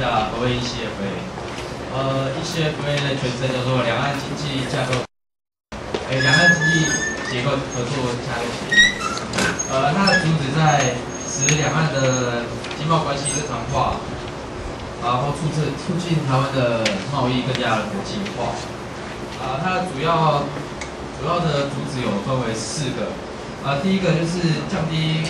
下何谓 ECFA。ECFA 的全称叫做两岸经济架构，两岸经济结构合作架构协议。它的主旨在使两岸的经贸关系正常化，然后促进台湾的贸易更加的国际化。它的主要的主旨有分为4个。第一个就是降低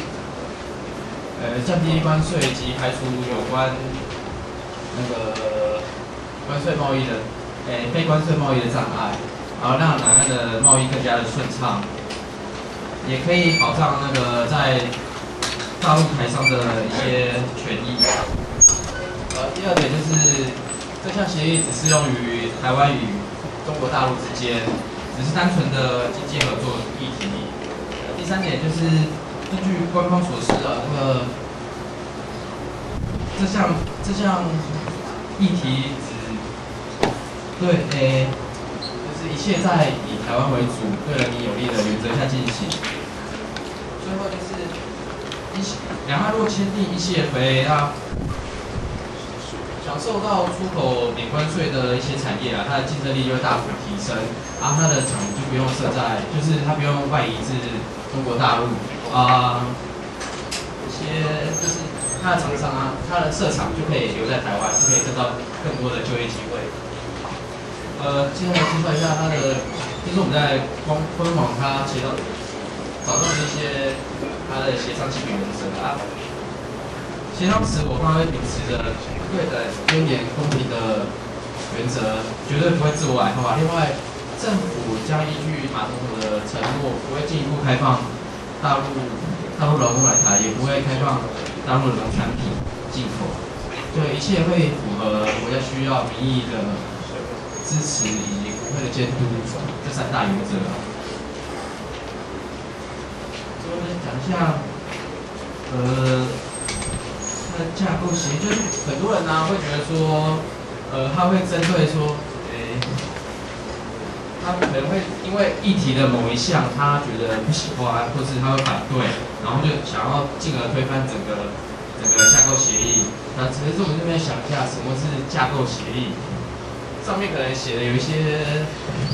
关税及排除有关那个关税贸易的，非关税贸易的障碍，然后让两岸的贸易更加的顺畅，也可以保障那个在大陆台商的一些权益。第二点就是这项协议只适用于台湾与中国大陆之间，只是单纯的经济合作议题。第3点就是根据官方所示的这项议题就是一切在以台湾为主、对人民有利的原则下进行。最后就是两岸若签订 ECFA， 它享受到出口免关税的一些产业它的竞争力就会大幅提升，它的厂就不用设在，就是它不用外移至中国大陆一些就是它的厂商它的设厂就可以留在台湾，就可以挣到更多的就业机会。接下来介绍一下它的，就是我们在官网它找到的一些它的协商基本原则协商时，我方会秉持着对等、优点、公平的原则，绝对不会自我矮化。另外，政府将依据马总统的承诺，不会进一步开放大陆劳工来台，也不会开放大陆的农产品进口。对，一切会符合国家需要、民意的支持以及国会的监督这3大原则。最后再讲一下，它的架构协议，就是很多人会觉得说，他会针对说，他可能会因为议题的某一项他觉得不喜欢，或是他会反对，然后就想要进而推翻整个架构协议。那其实我们这边想一下，什么是架构协议？上面可能写的有一些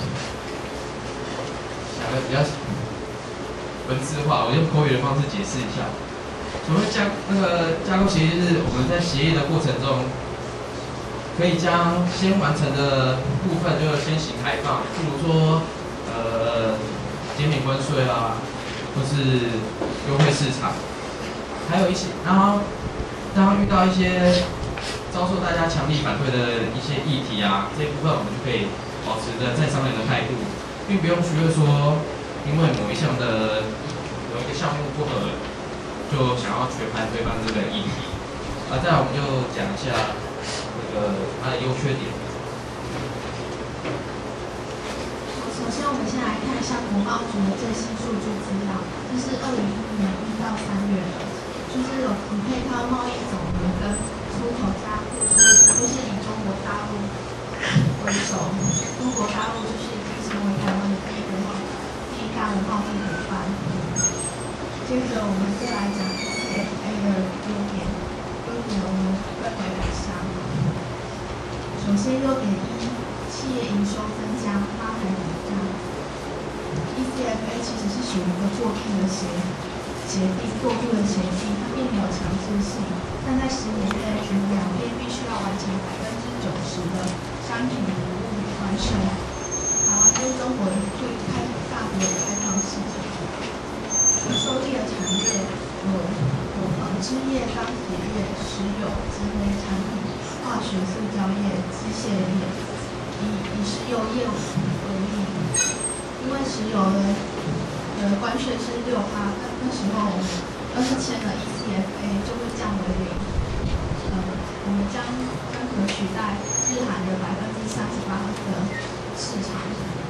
想的比较文字化，我用口语的方式解释一下。所谓架构协议，就是我们在协议的过程中，可以将先完成的部分就先行开放，譬如说减免关税或是优惠市场，还有一些，然后当遇到一些遭受大家强力反对的一些议题这一部分我们就可以保持着在商量的态度，并不用觉得说因为某一项的有一个项目不合，就想要全盘推翻这个议题。再来我们就讲一下它的优缺点。 首先，我们先来看一下国贸局的最新数据资料，这是2016年1到3月的，就是你可以看到贸易总额跟出口加付出都是以中国大陆为首，中国大陆就是已经成为台湾的第一大的贸易伙伴。接着我们再来讲 ECFA 的优点我们分为5项。首先，优点1，企业营收增加，拉抬股价。ECFA 其实是属于一个过渡的协定，它并没有强制性，但在10年内，我们两边必须要完成90%的商品服务关税。台湾跟中国会大幅的开放市场。受益的产业有纺织业、钢铁业、石油、机煤产品、化学塑胶业、机械业。以石油业为例，因为石油的关税是6%，那时候我们要是签了 ECFA 就会降为0。我们将可取代日韩的38%的市场。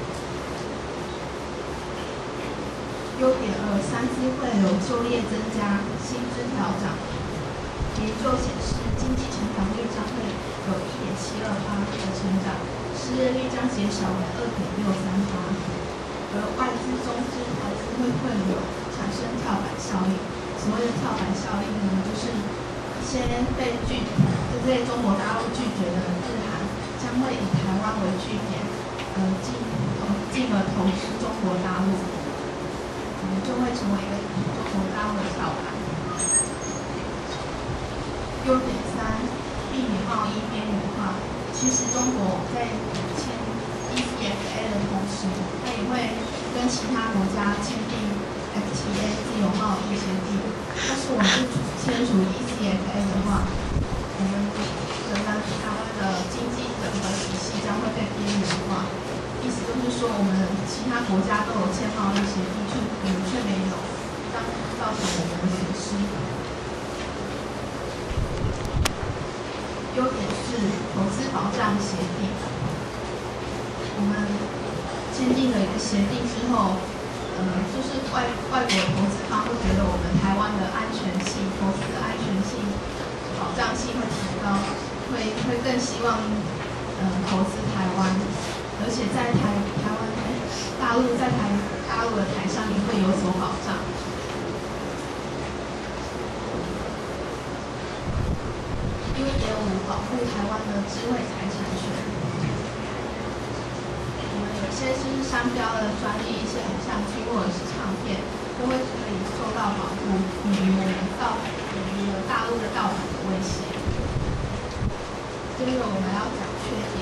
优点2，三资汇流，就业增加，薪资调涨。研究显示，经济成长率将会有1.72%的成长，失业率将减少为2.63%。而外资、中资投资会汇流，产生跳板效应。所谓的跳板效应呢，就是一些被中国大陆拒绝的日韩将会以台湾为据点，进而投资中国大陆，就会成为一个中国大陆的跳板。优点三，避免贸易边缘化。其实中国在签 ECFA 的同时，它也会跟其他国家签订 FTA 自由贸易协定。要是我们不签署 ECFA 的话，我们台湾的经济整个体系将会被边缘化。意思就是说，我们其他国家都有签贸易协定，我们却没有，将造成我们的损失。优点是投资保障协定。我们签订了一个协定之后，就是外国投资方会觉得我们台湾的安全性、投资的安全性、保障性会提高，会更希望投资台湾，而且在大陆的台上也会有所保障。优点五，保护台湾的智慧财产权。我们有些就是商标的专利，一些偶像剧或者是唱片，都会可以受到保护，免于大陆的盗版的威胁。接着我们要讲缺点。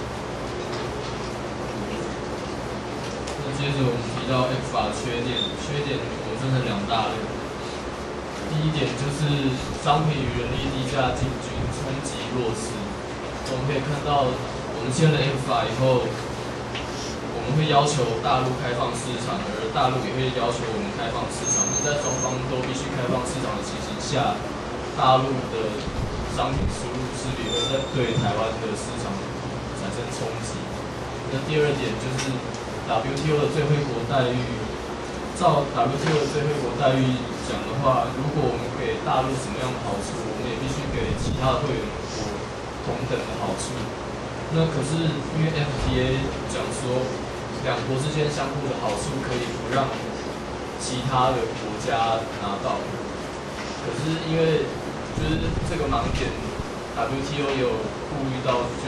那接着我们提到 ECFA 的缺点我分成2大类。第一点就是商品与人力低价进军，冲击弱势。我们可以看到，我们签了 ECFA 以后，我们会要求大陆开放市场，而大陆也会要求我们开放市场。在双方都必须开放市场的情形下，大陆的商品输入势必会对台湾的市场产生冲击。那第二点就是 WTO 的最惠国待遇。照 WTO 的最惠国待遇讲的话，如果我们给大陆什么样的好处，我们也必须给其他的会员国同等的好处。那可是因为 FTA 讲说，两国之间相互的好处可以不让其他的国家拿到。可是因为就是这个盲点 ，WTO 也有顾虑到，就是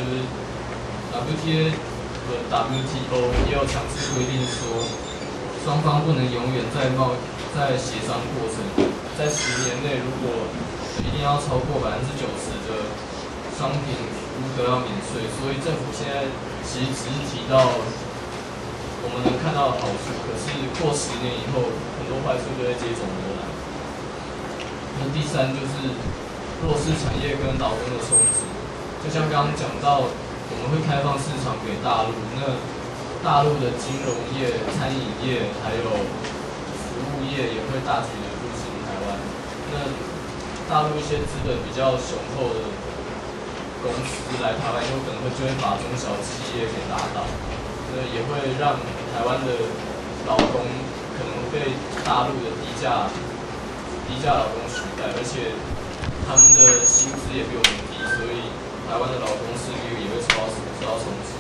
WTO 也有强制规定说。双方不能永远在协商过程，在10年内，如果一定要超过90%的商品服务都要免税，所以政府现在其实只是提到我们能看到的好处，可是过10年以后，很多坏处就会接踵而来。那第三就是弱势产业跟劳工的冲突，就像刚刚讲到，我们会开放市场给大陆，那大陆的金融业、餐饮业还有服务业也会大举的入侵台湾。那大陆一些资本比较雄厚的公司来台湾，有可能就会把中小企业给打倒。那也会让台湾的劳工可能被大陆的低价劳工取代，而且他们的薪资也比我们低，所以台湾的劳工势力也会受到冲击。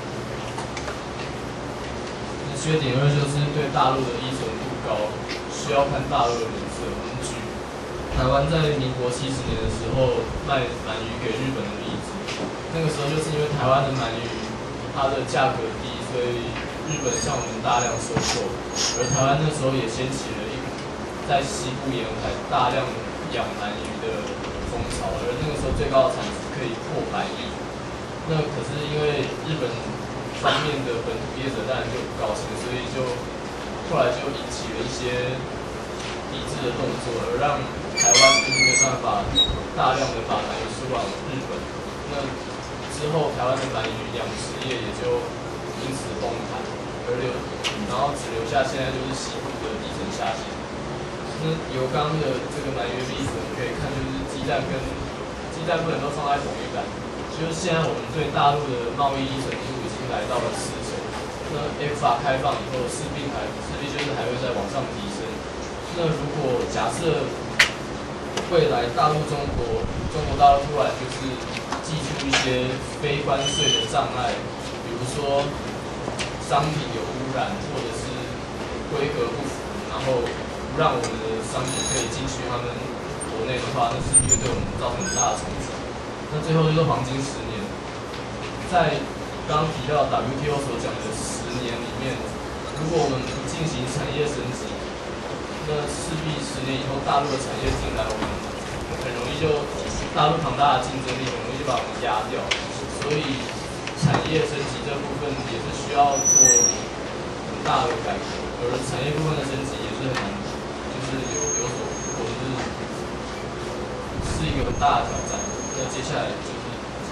缺点2就是对大陆的依存度高，需要看大陆的脸色。我们举台湾在民国70年的时候卖鳗鱼给日本的例子，那个时候就是因为台湾的鳗鱼它的价格低，所以日本向我们大量收购，而台湾那时候也掀起了在西部沿海大量养鳗鱼的风潮，而那个时候最高的产值可以破100亿。那可是因为日本方面的本土业者当然就不高兴，所以后来就引起了一些抵制的动作，而让台湾就是没有办法大量的把鳗鱼输往日本。那之后台湾的鳗鱼养殖业也就因此崩盘，然后只留下现在就是西部的地层下陷。那由刚的这个鳗鱼的例子，我们可以看就是鸡蛋不能都放在同一杆。就是现在我们对大陆的贸易依存度已经来到了40%，那 ECFA 开放以后势必就是还会再往上提升。那如果假设未来中国大陆突然就是祭出一些非关税的障碍，比如说商品有污染或者是规格不符，然后不让我们的商品可以进去他们国国内的话，那势必会对我们造成很大的冲击。那最后就是黄金10年，在刚刚提到 WTO 所讲的10年里面，如果我们不进行产业升级，那势必10年以后大陆的产业进来，我们很容易就大陆庞大的竞争力很容易就把我们压掉。所以产业升级这部分也是需要做很大的改革，而产业部分的升级也是很难，就是有所或者是一个很大的挑战。那接下来就是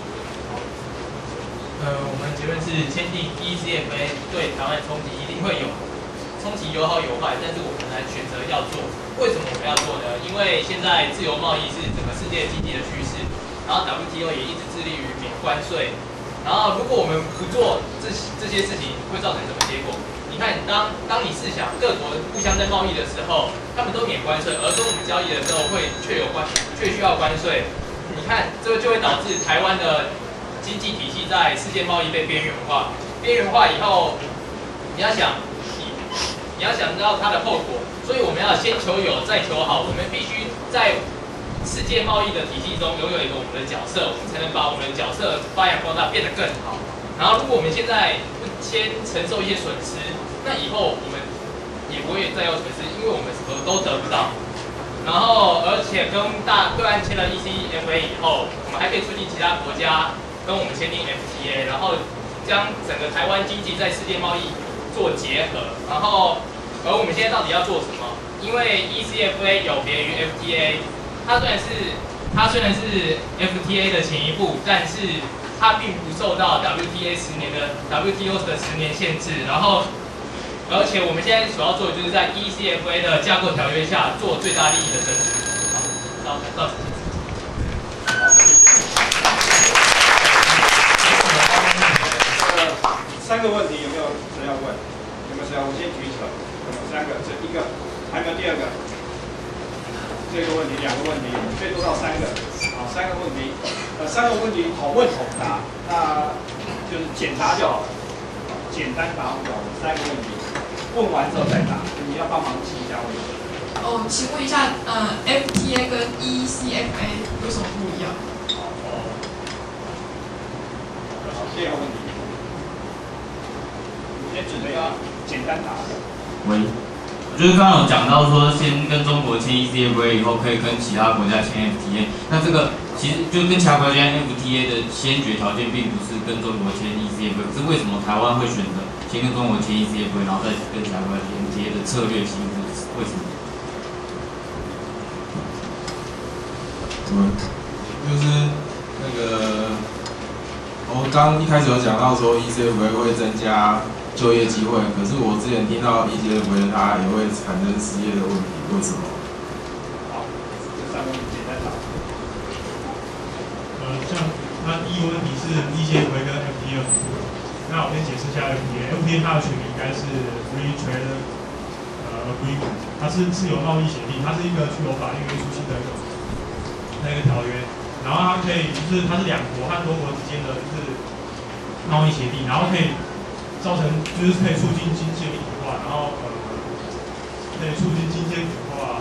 我们结论是签订 ECFA 对台湾冲击一定会有，冲击有好有坏，但是我们还选择要做。为什么我们要做呢？因为现在自由贸易是整个世界经济的趋势，然后 WTO 也一直致力于免关税。然后如果我们不做这些事情，会造成什么结果？你看，当你试想各国互相在贸易的时候，他们都免关税，而跟我们交易的时候却需要关税。你看，这个就会导致台湾的经济体系在世界贸易被边缘化。边缘化以后，你要想到它的后果，所以我们要先求有，再求好。我们必须在世界贸易的体系中拥有一个我们的角色，我们才能把我们的角色发扬光大，变得更好。然后，如果我们现在不先承受一些损失，那以后我们也不会再有损失，因为我们什么都得不到。然后，而且跟对岸签了 ECFA 以后，我们还可以促进其他国家跟我们签订 FTA， 然后将整个台湾经济在世界贸易做结合。然后，而我们现在到底要做什么？因为 ECFA 有别于 FTA， 它虽然是 FTA 的前一步，但是它并不受到 WTO 的10年限制。然后，而且我们现在所要做的就是在 ECFA 的架构条约下做最大利益的争取。好，到此。 3个问题有没有人要问？有没有谁要？我先举手。有没有3个？这1个，还有没有第2个？这个问题2个问题，最多到3个。好，3个问题，3个问题口问口答，那就是简答就好了，简单答复就好了。3个问题，问完之后再答，你要帮忙记一下问题。 请问一下，FTA 跟 ECFA 有什么不一样？ 好，第2个问题。先准备简单答。 喂，就是刚刚有讲到说，先跟中国签 ECFA 以后，可以跟其他国家签 FTA。那这个其实就跟其他国家签 FTA 的先决条件，并不是跟中国签 ECFA。可是为什么台湾会选择先跟中国签 ECFA， 然后再跟其他国家签 FTA 的策略性是为什么？ 就是那个，我刚一开始有讲到说 ECFA 会增加就业机会，可是我之前听到 ECFA 它也会产生失业的问题，为什么？ 好，这3个问题简单答。 像那第1个问题是 ECFA 跟 FTA 的不同，那我先解释一下 FTA。FTA 它的全名应该是 Free Trade Agreement， 它是自由贸易协定，它是一个具有法律约束性的那个条约。然后它可以就是它是2国和多国之间的就是贸易协定，然后可以造成就是可以促进经济的一体化，然后可以促进经济的一体化，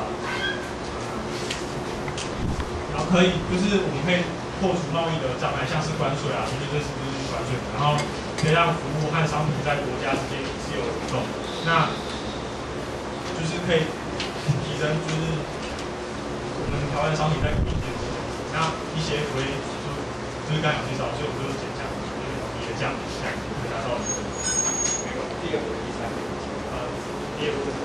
然后可以就是我们可以破除贸易的障碍，像是关税啊，因为这是关税，然后可以让服务和商品在国家之间自由流动，那就是可以提升就是我们台湾商品在国际间。那ECFA就是刚才有介绍，所以我就简讲，也这样回答到你的那个第2个、第3个。 第2个问题。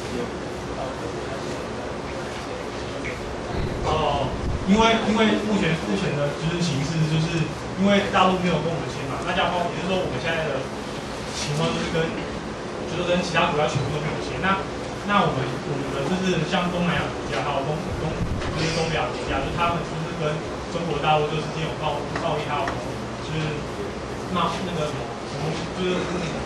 因为目前的就是形势，就是因为大陆没有跟我们签嘛，那这样的话，也就是说我们现在的情况就是跟其他国家全部都没有签。那我们的就是像东南亚国家，还有就是东北亚国家，就是他们就是跟中国大陆就是之间有贸易，还有就是那个什么就是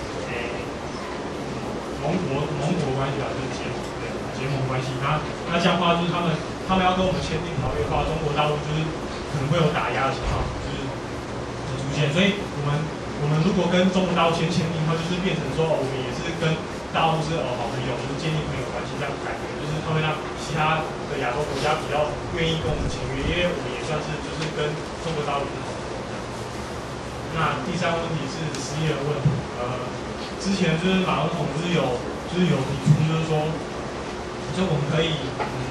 盟国关系吧，就是结盟关系。那这样的话，就是他们要跟我们签订条约的话，中国大陆就是可能会有打压的情况，就是出现。所以我们如果跟中国大陆签订的话，就是变成说我们也是跟大陆是好朋友，就是建立朋友关系这样感觉，就是会让其他的亚洲国家比较愿意跟我们签约，因为我们也算是就是跟中国大陆是好朋友。那第三个问题是失业的问题，之前就是马总统就是有提出就是说，就我们可以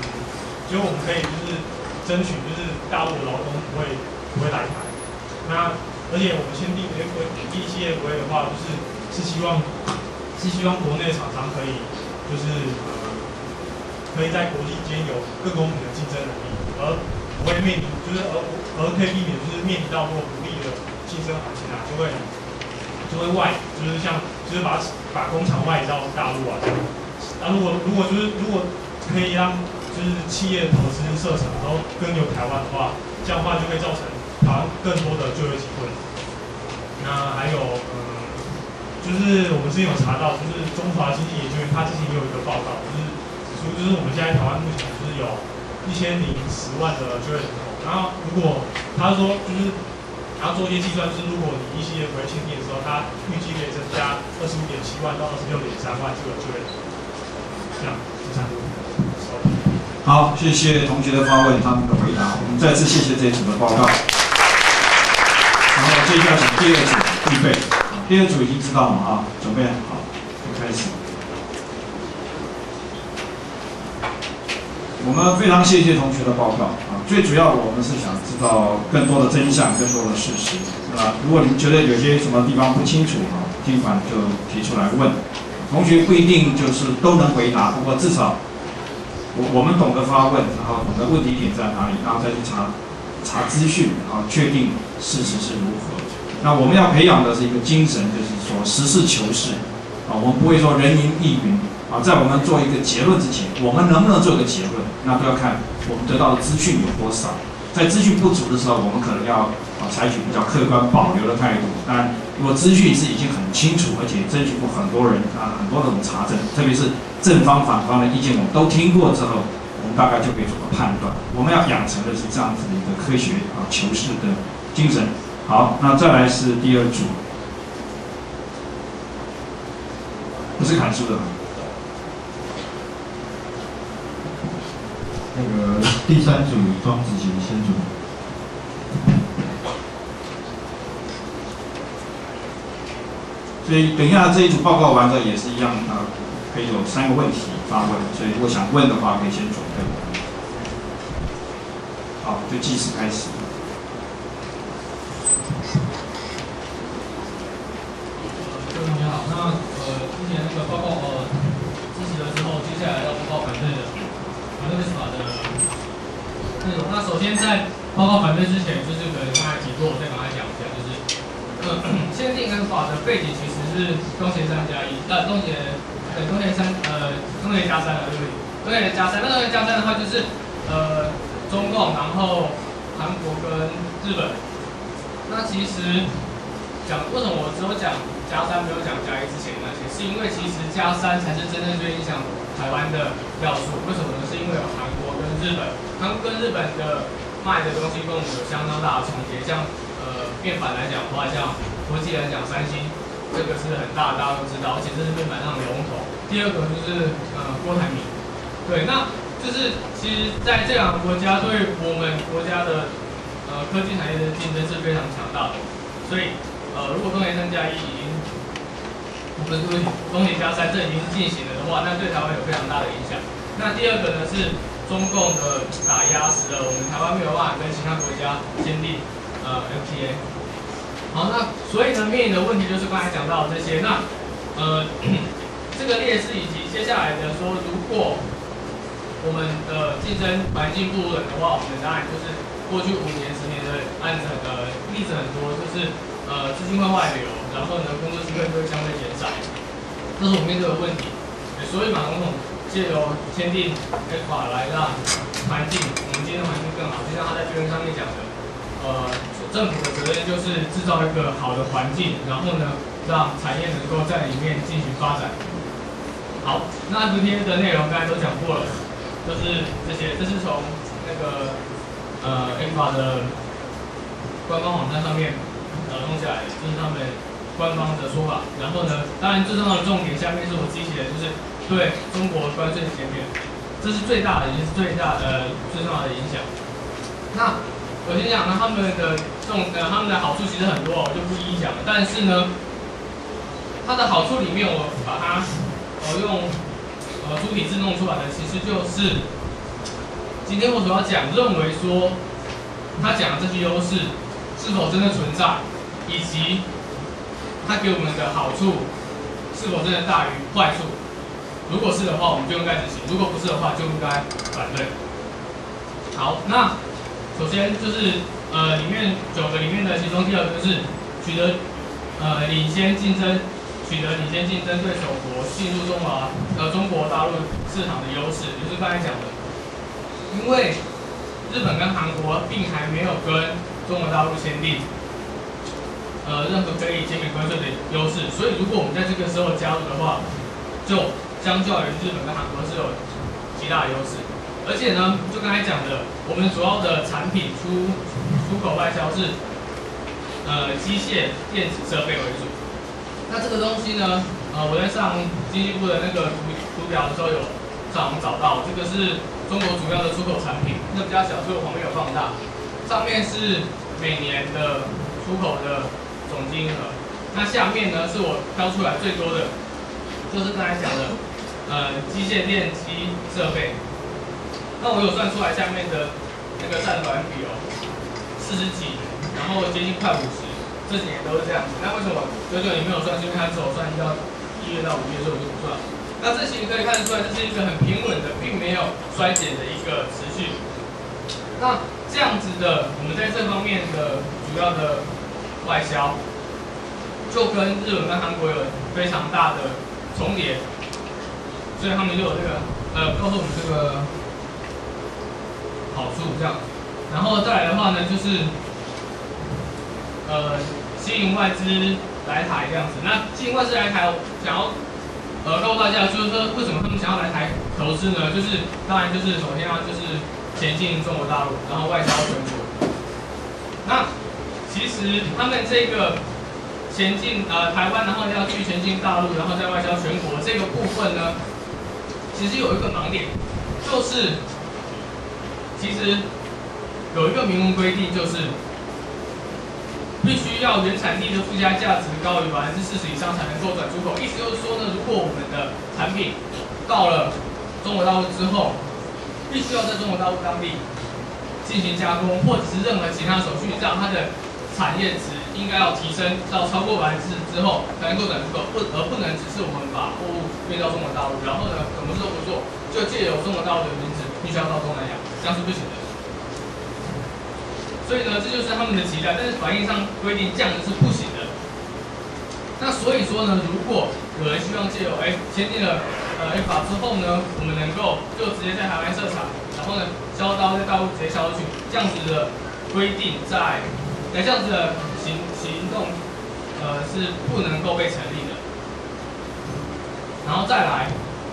就是争取就是大陆的劳工不会来台，那而且我们签订 ECFA 的话，是希望国内厂商可以就是可以在国际间有更公平的竞争能力，而不会面临就是而可以避免就是面临到如果不利的竞争环境啊，就会就是像就是把工厂外移到大陆啊这样。那如果可以让就是企业投资设厂都跟有台湾的话，这样的话就会造成台湾更多的就业机会。那还有就是我们之前有查到，就是中华经济研究院它之前也有一个报告，就是指出就是我们现在台湾目前就是有1010万的就业人口。然后如果他说就是然后做一些计算，就是如果你ECFA签订的时候，它预计可以增加25.7万到26.3万这个就业人口。这样，第三个问题。 好，谢谢同学的发问，他们的回答。我们再次谢谢这一组的报告。然后接下来请第二组预备。第二组已经知道了啊，准备好，就开始。我们非常谢谢同学的报告啊，最主要我们是想知道更多的真相，更多的事实。如果你们觉得有些什么地方不清楚啊，尽管就提出来问。同学不一定就是都能回答，不过至少我们懂得发问，然后懂得问题点在哪里，然后再去查资讯，然后确定事实是如何。那我们要培养的是一个精神，就是说实事求是啊，我们不会说人云亦云啊。在我们做一个结论之前，我们能不能做一个结论，那都要看我们得到的资讯有多少。在资讯不足的时候，我们可能要采取比较客观保留的态度。当然，如果资讯是已经很清楚，而且征询过很多人很多的查证，特别是正方反方的意见我们都听过之后，我们大概就可以做个判断。我们要养成的是这样子的一个科学求是的精神。好，那再来是第二组，不是砍树的。 那个第三组庄子琪先组。 所以等一下这一组报告完了也是一样可以有3个问题发问，所以如果想问的话，可以先准备。好，就计时开始。 各位同学好，那之前那个报告支持了之后，接下来要报告反对法的内容。那首先在报告反对之前，就是可能刚才提过，我再赶快讲一下，就是签订跟法的背景其实是东协3+1，东协加3了，对不对？东协加3，那东协加3的话就是中共，然后韩国跟日本。那其实为什么我只有讲加3没有讲加1之前那些，是因为其实加3才是真正最影响台湾的要素。为什么呢？是因为有韩国跟日本，韩国跟日本的卖的东西跟我们有相当大的重叠，像面板来讲的话，像国际来讲，三星这个是很大，大家都知道，而且这是面板上的龙头。第二个就是郭台铭，对，那就是其实在这两个国家对我们国家的科技产业的竞争是非常强大的，所以如果东协3+1已经，不是东协加3这已经是进行了的话，那对台湾有非常大的影响。那第二个呢是中共的打压使得我们台湾没有办法跟其他国家签订FTA。好，那所以呢面临的问题就是刚才讲到的这些。那这个劣势以及接下来的说，如果我们的竞争环境不稳的话，我们当然就是过去5年、10年的例子很多，就是资金会外流，然后呢工作机会就会相对减少，这是我们面对的问题。所以马总统借由签订 FTA 来让我们今天的环境更好，就像他在宣言上面讲的，政府的责任就是制造一个好的环境，然后呢让产业能够在里面进行发展。好，那 FTA 的内容刚才都讲过了，就是这些，这是从那个FTA 的官方网站上面弄下来的，就是他们官方的说法。然后呢，当然最重要的重点下面是我自己写的，就是对中国关税减免，这是最大的，也是最重要的影响。那我先讲呢，他们的好处其实很多，我就不一一讲了。但是呢，它的好处里面，我把它用主体字弄出来的，其实就是今天我所要讲，认为说他讲的这些优势是否真的存在，以及它给我们的好处是否真的大于坏处。如果是的话，我们就应该执行；如果不是的话，就应该反对。好，那首先就是里面9个里面的其中第2个就是取得领先竞争对手国进入中国大陆市场的优势，就是刚才讲的，因为日本跟韩国并还没有跟中国大陆签订任何可以减免关税的优势，所以如果我们在这个时候加入的话，就相较于日本跟韩国是有极大的优势。而且呢，就刚才讲的，我们主要的产品出口外销是机械电子设备为主。那这个东西呢，我在上经济部的那个图表的时候有找到，这个是中国主要的出口产品，那比较小，所以我旁边有放大。上面是每年的出口的总金额，那下面呢是我挑出来最多的，就是刚才讲的机械电机设备。那我有算出来下面的那个占的百分比40几，然后接近快50，这几年都是这样子。那为什么99年没有算？是因为它只有算1月到5月，所以我就不算。那这其实可以看得出来，这是一个很平稳的，并没有衰减的一个持续。那这样子的，我们在这方面的主要的外销，就跟日本跟韩国有非常大的重叠，所以他们就有这个告诉我们这个好处这样。然后再来的话呢，就是吸引外资来台这样子。那吸引外资来台，想要告诉大家，就是说为什么他们想要来台投资呢？就是当然就是首先就是前进中国大陆，然后外销全国。那其实他们这个前进台湾，然后要去前进大陆，然后再外销全国这个部分呢，其实有一个盲点，就是其实有一个明文规定，就是必须要原产地的附加价值高于40%以上才能够转出口。意思就是说呢，如果我们的产品到了中国大陆之后，必须要在中国大陆当地进行加工，或者是任何其他手续，让它的产业值应该要提升到超过40%之后才能够转出口，而不能只是我们把货物运到中国大陆，然后呢什么事都不做，就借由中国大陆的名字必须要到东南亚，这样是不行的。所以呢，这就是他们的期待，但是法律上规定这样子是不行的。那所以说呢，如果有人希望借由签订了FTA之后呢，我们能够就直接在台湾设厂，然后呢销到在大陆直接销出去，这样子的规定这样子的行动是不能够被成立的。然后再来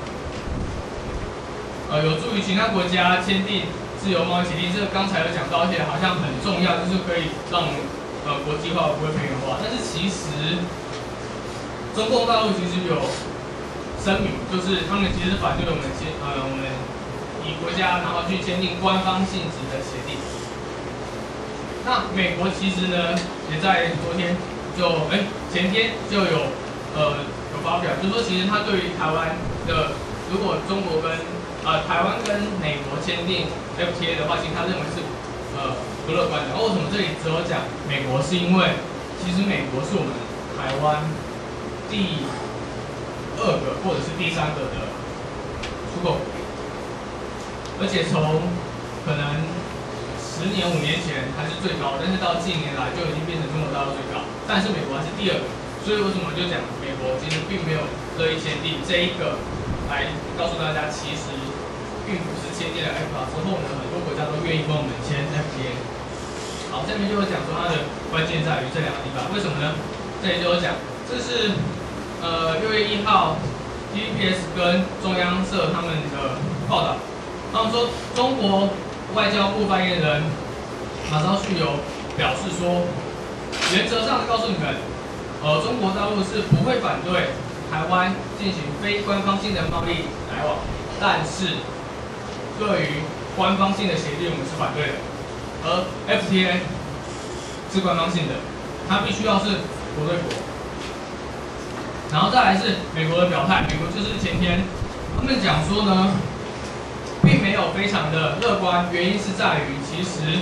有助于其他国家签订自由贸易协定，这个刚才有讲到，而且好像很重要，就是可以让我们国际化不会边缘化。但是其实中共大陆其实有声明，就是他们其实反对我们以国家然后去签订官方性质的协定。那美国其实呢也在昨天前天就有发表，就是说其实他对于台湾的，如果中国跟台湾跟美国签订 FTA 的话，其实他认为是不乐观的。为什么这里只有讲美国？是因为其实美国是我们台湾第2个或者是第3个的出口，而且从可能10年、5年前还是最高，但是到近年来就已经变成中国大陆最高，但是美国还是第2个。所以为什么就讲美国其实并没有乐意签订这一个，来告诉大家，其实并不是签订了 FTA 之后呢，很多国家都愿意跟我们签 FTA。好，下面就会讲说它的关键在于这2个地方，为什么呢？这里就有讲，这是6月1号 TVBS 跟中央社他们的报道，他们说中国外交部发言人马朝旭有表示说，原则上告诉你们， 中国大陆是不会反对台湾进行非官方性的贸易来往，但是对于官方性的协定我们是反对的，而 FTA 是官方性的，它必须要是国对国。然后再来是美国的表态，美国就是前天他们讲说呢，并没有非常的乐观，原因是在于其实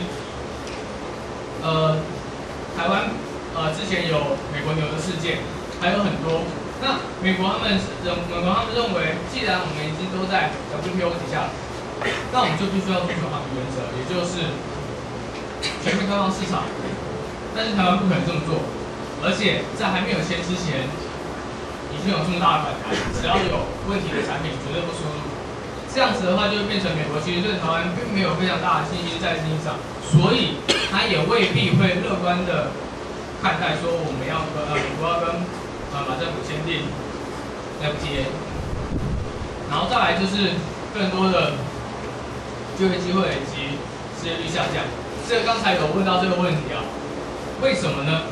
台湾之前有美国牛的事件，还有很多。那美国他们认为，既然我们已经都在 WTO 底下，那我们就必须要遵守他们的原则，也就是全面开放市场。但是台湾不可能这么做，而且在还没有签之前，已经有这么大的反弹，只要有问题的产品绝对不输入。这样子的话，就会变成美国其实对台湾并没有非常大的信心在经济上，所以他也未必会乐观的看待说我们要美国要跟马政府签订 FTA， 然后再来就是更多的就业机会以及失业率下降。这个刚才有问到这个问题啊，为什么呢？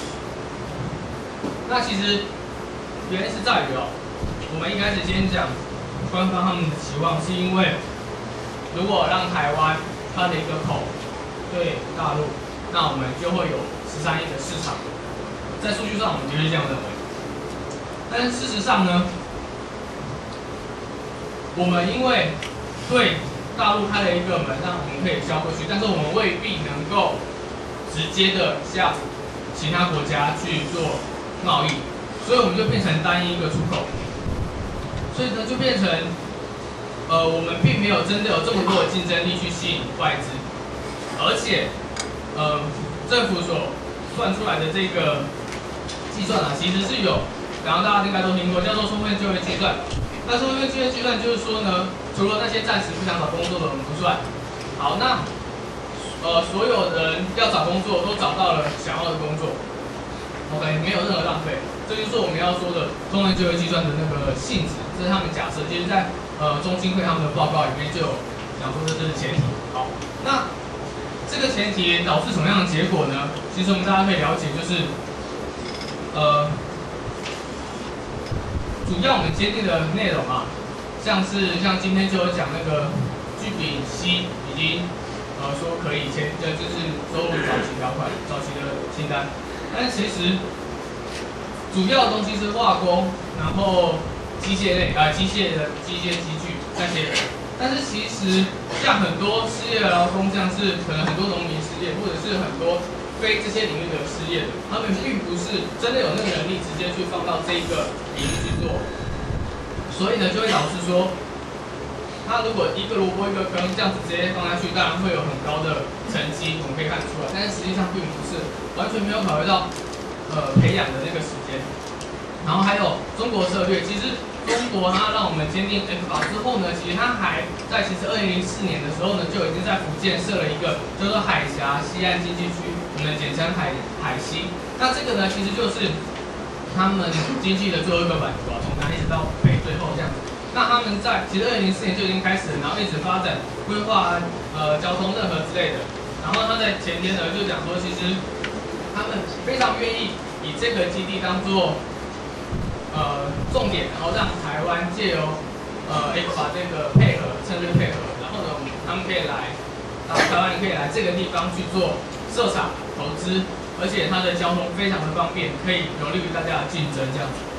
那其实原因是在于我们一开始先讲官方他们的期望，是因为如果让台湾它的一个口对大陆，那我们就会有13亿的市场。在数据上我们就是这样认为，但是事实上呢，我们因为对大陆开了一个门，让我们可以销过去，但是我们未必能够直接的向其他国家去做贸易，所以我们就变成单一一个出口。所以呢，就变成，我们并没有真的有这么多的竞争力去吸引外资，而且，政府所算出来的这个计算啊，其实是有，然后大家应该都听过，叫做充分就业计算。那充分就业计算就是说呢，除了那些暂时不想找工作的我们不算，好，那，所有人要找工作都找到了想要的工作 ，OK， 没有任何浪费。这就是我们要说的充分就业计算的那个性质，这是他们假设。其实在中经会他们的报告里面就有讲说这是前提。好，那这个前提导致什么样的结果呢？其实我们大家可以了解，就是主要我们接定的内容啊，像今天就有讲那个G比C已经说可以签，就是收入早期条款、早期的清单，但是其实主要的东西是化工，然后机械类机械机具那些。但是其实像很多失业的劳工，像是可能很多农民失业，或者是很多非这些领域的失业的，他们并不是真的有那个能力直接去放到这个领域去做，所以呢就会导致说，他如果一个萝卜一个坑这样子直接放下去，当然会有很高的成绩，我们可以看得出来，但是实际上并不是，完全没有考虑到培养的那个时间。然后还有中国策略，其实中国它让我们签订 FTA 之后呢，其实它还在2004年的时候呢，就已经在福建设了一个叫做海峡西岸经济区，我们简称海西。那这个呢，其实就是他们经济的最后一个版图啊，从南一直到北，最后这样子。那他们在其实2004年就已经开始了，然后一直发展规划交通任何之类的。然后他在前天呢就讲说，其实他们非常愿意以这个基地当做重点，然后让台湾借由FTA这个配合，策略配合，然后呢，他们可以来，台湾人可以来这个地方去做设厂投资，而且它的交通非常的方便，可以有利于大家的竞争这样子。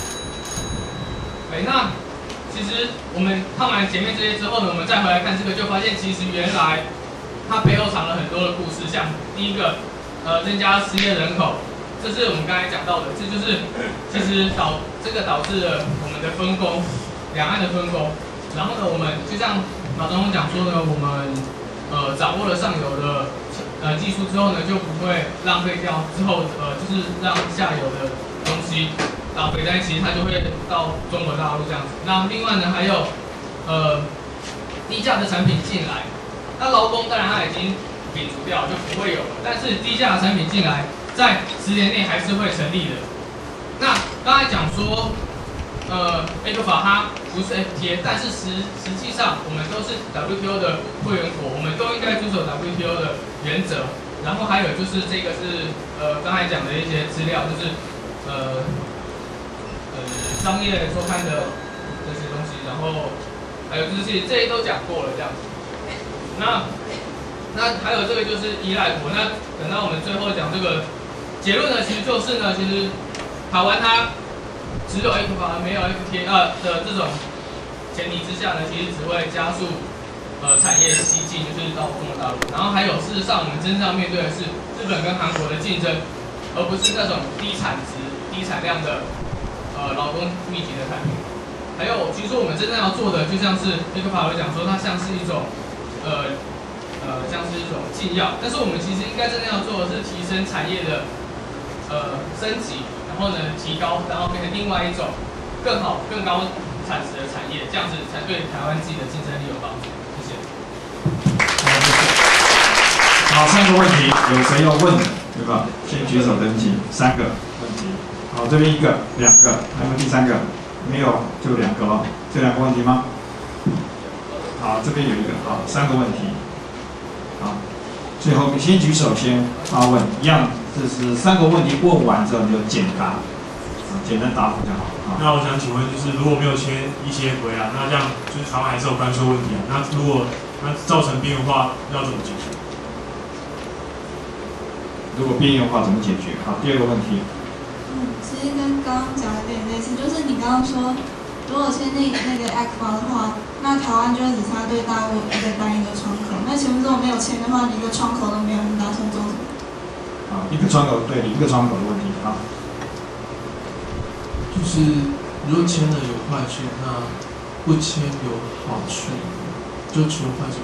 那其实我们看完前面这些之后呢，我们再回来看这个，就发现其实原来它背后藏了很多的故事，像第一个，增加失业人口。这是我们刚才讲到的，这就是其实导致了我们的分工，两岸的分工。然后呢，我们就像马总统讲说呢，我们掌握了上游的技术之后呢，就不会浪费掉之后就是让下游的东西浪费，但其实它就会到中国大陆这样子。那另外呢，还有低价的产品进来，那劳工当然它已经摒除掉，就不会有了。但是低价的产品进来，在10年内还是会成立的。那刚才讲说，FTA它不是 FTA， 但是实际上我们都是 WTO 的会员国，我们都应该遵守 WTO 的原则。然后还有就是这个是刚才讲的一些资料，就是商业周刊的这些东西，然后还有就是这些都讲过了这样子。那还有这个就是依赖国。那等到我们最后讲这个结论呢，其实就是呢，其实台湾它只有 ECFA 没有 FTA 的这种前提之下呢，其实只会加速产业西进，就是到中国大陆。然后还有事实上我们真正要面对的是日本跟韩国的竞争，而不是那种低产值、低产量的劳工密集的产品。还有，其实我们真正要做的，就像是ECFA讲说，它像是一种像是一种禁药，但是我们其实应该真正要做的是提升产业的升级，然后呢提高，然后变成另外一种更好、更高产值的产业，这样子才对台湾自己的竞争力有帮助。谢谢。 好，3个问题，有谁要问的，对吧？先举手登记，3个问题。好，这边1个、2个，还有第3个，没有就2个了。这2个问题吗？好，这边有1个，好，3个问题。好，最后先举手先发问，一样，就是3个问题问完之后你就简答，简单答复就好。 那我想请问，就是如果没有签ECFA啊，那这样就是台湾还是有关税问题啊。那如果造成边缘化，要怎么解决？ 如果边缘化怎么解决？好，第2个问题。 其实跟刚刚讲的有点类似，就是你刚刚说，如果签那个 ECFA 的话，那台湾就会只差对大陆一个单一的窗口。那请问如果没有签的话，你一个窗口都没有，你打算做什么？ 啊，一个窗口对1个窗口的问题啊。 就是如果签了有坏处，那不签有好处，就除了坏处。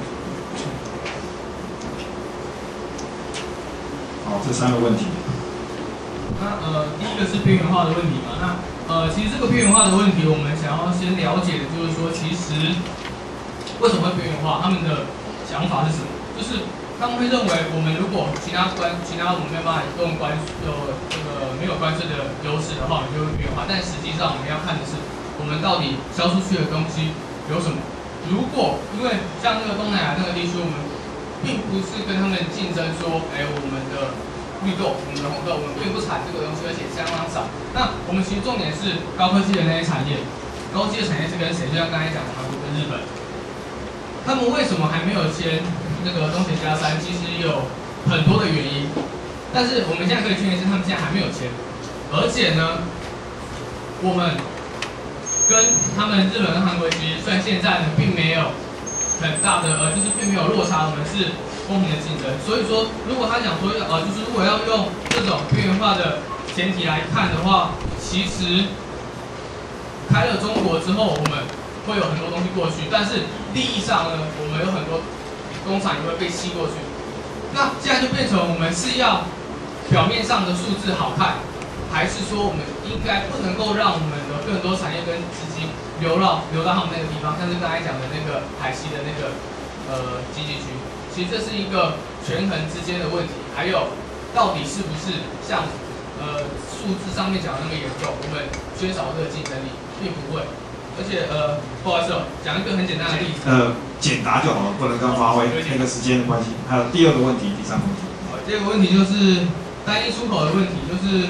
好，这3个问题。 那第一个是边缘化的问题嘛？那其实这个边缘化的问题，我们想要先了解的就是说，其实为什么会边缘化？他们的想法是什么？就是他们会认为，我们如果其他我们没有办法用没有关税的优势的话，我们就会边缘化。但实际上我们要看的是，我们到底销出去的东西有什么？如果因为像那个东南亚那个地区，我们并不是跟他们竞争说，我们的绿豆、我们的红豆，我们并不产这个东西，而且相当少。那我们其实重点是高科技的那些产业，高科技的产业是跟谁？就像刚才讲的韩国跟日本，他们为什么还没有签那个东协+3？其实有很多的原因，但是我们现在可以确定是他们现在还没有签，而且呢，我们跟他们日本跟韩国其实虽然现在呢并没有很大的就是并没有落差，我们是公平的竞争。所以说，如果他讲说就是如果要用这种边缘化的前提来看的话，其实开了中国之后，我们会有很多东西过去，但是利益上呢，我们有很多工厂也会被吸过去。那现在就变成我们是要表面上的数字好看，还是说我们应该不能够让我们的更多产业跟资金流到他们那个地方，像是刚才讲的那个海西的那个经济区。其实这是一个权衡之间的问题，还有到底是不是像数字上面讲的那么严重，我们缺少这个竞争力，并不会。而且不好意思讲一个很简单的例子。 简答就好了，不能刚发挥那个时间的关系。还有第2个问题、第3个问题。 第2个问题就是单一出口的问题，就是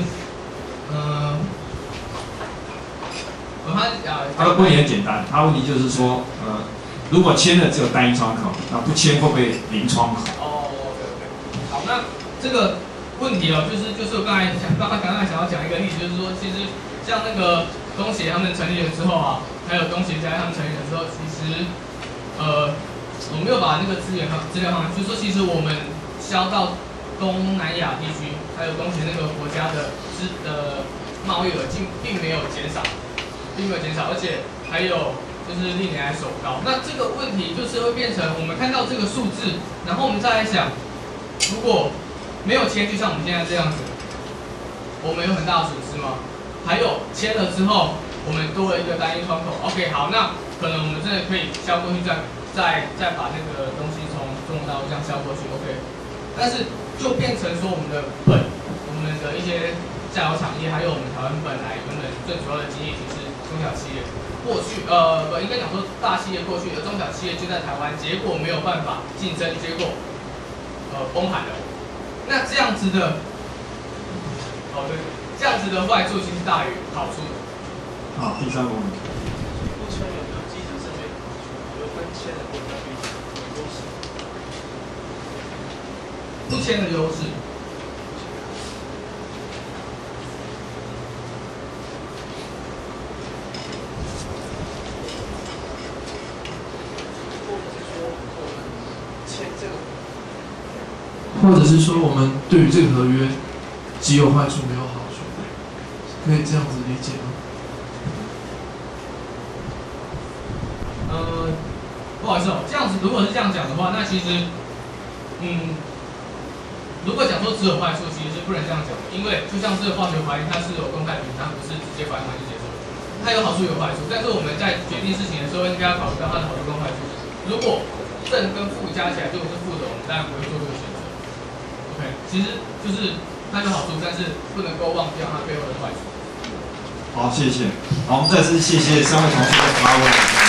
他的问题很简单，他问题就是说如果签了只有单一窗口，那不签会不会零窗口？ 好，那这个问题就是我刚才想要讲一个例子，就是说，其实像那个东协他们成立了之后啊，还有东协家他们成立了之后，其实我没有把那个资料放，就是说，其实我们销到东南亚地区，还有东协那个国家的贸易额并没有减少，而且还有就是历年来首高。那这个问题就是会变成我们看到这个数字，然后我们再来想，如果没有签，就像我们现在这样子，我们有很大的损失吗？还有签了之后，我们多了一个单一窗口。OK， 好，那可能我们真的可以销过去，再把那个东西从中国大陆这样销过去。OK， 但是就变成说我们的一些下游产业，还有我们台湾本来原本最主要的经济体是中小企业。过去应该讲说大企业过去的中小企业就在台湾，结果没有办法竞争，结果崩盘了。那这样子的子的坏处其实大于好处的。 好，第3个问题。 不签有没有基础上面的好处？有跟签的国家比有优势？ 不签的优势。 或者是说，我们对于这个合约只有坏处没有好处，可以这样子理解吗？ 不好意思哦，这样子如果是这样讲的话，那其实，如果讲说只有坏处，其实是不能这样讲的，因为就像是化学反应，它是有公开品，它不是直接反应完就结束，它有好处有坏处，但是我们在决定事情的时候，应该要考虑到它的好处跟坏处。如果正跟负加起来如果是负的，我们当然不会做这个选择。OK， 其实就是它有好处，但是不能够忘掉它背后的坏处。 好，谢谢。好，我们再次谢谢3位同学的发问。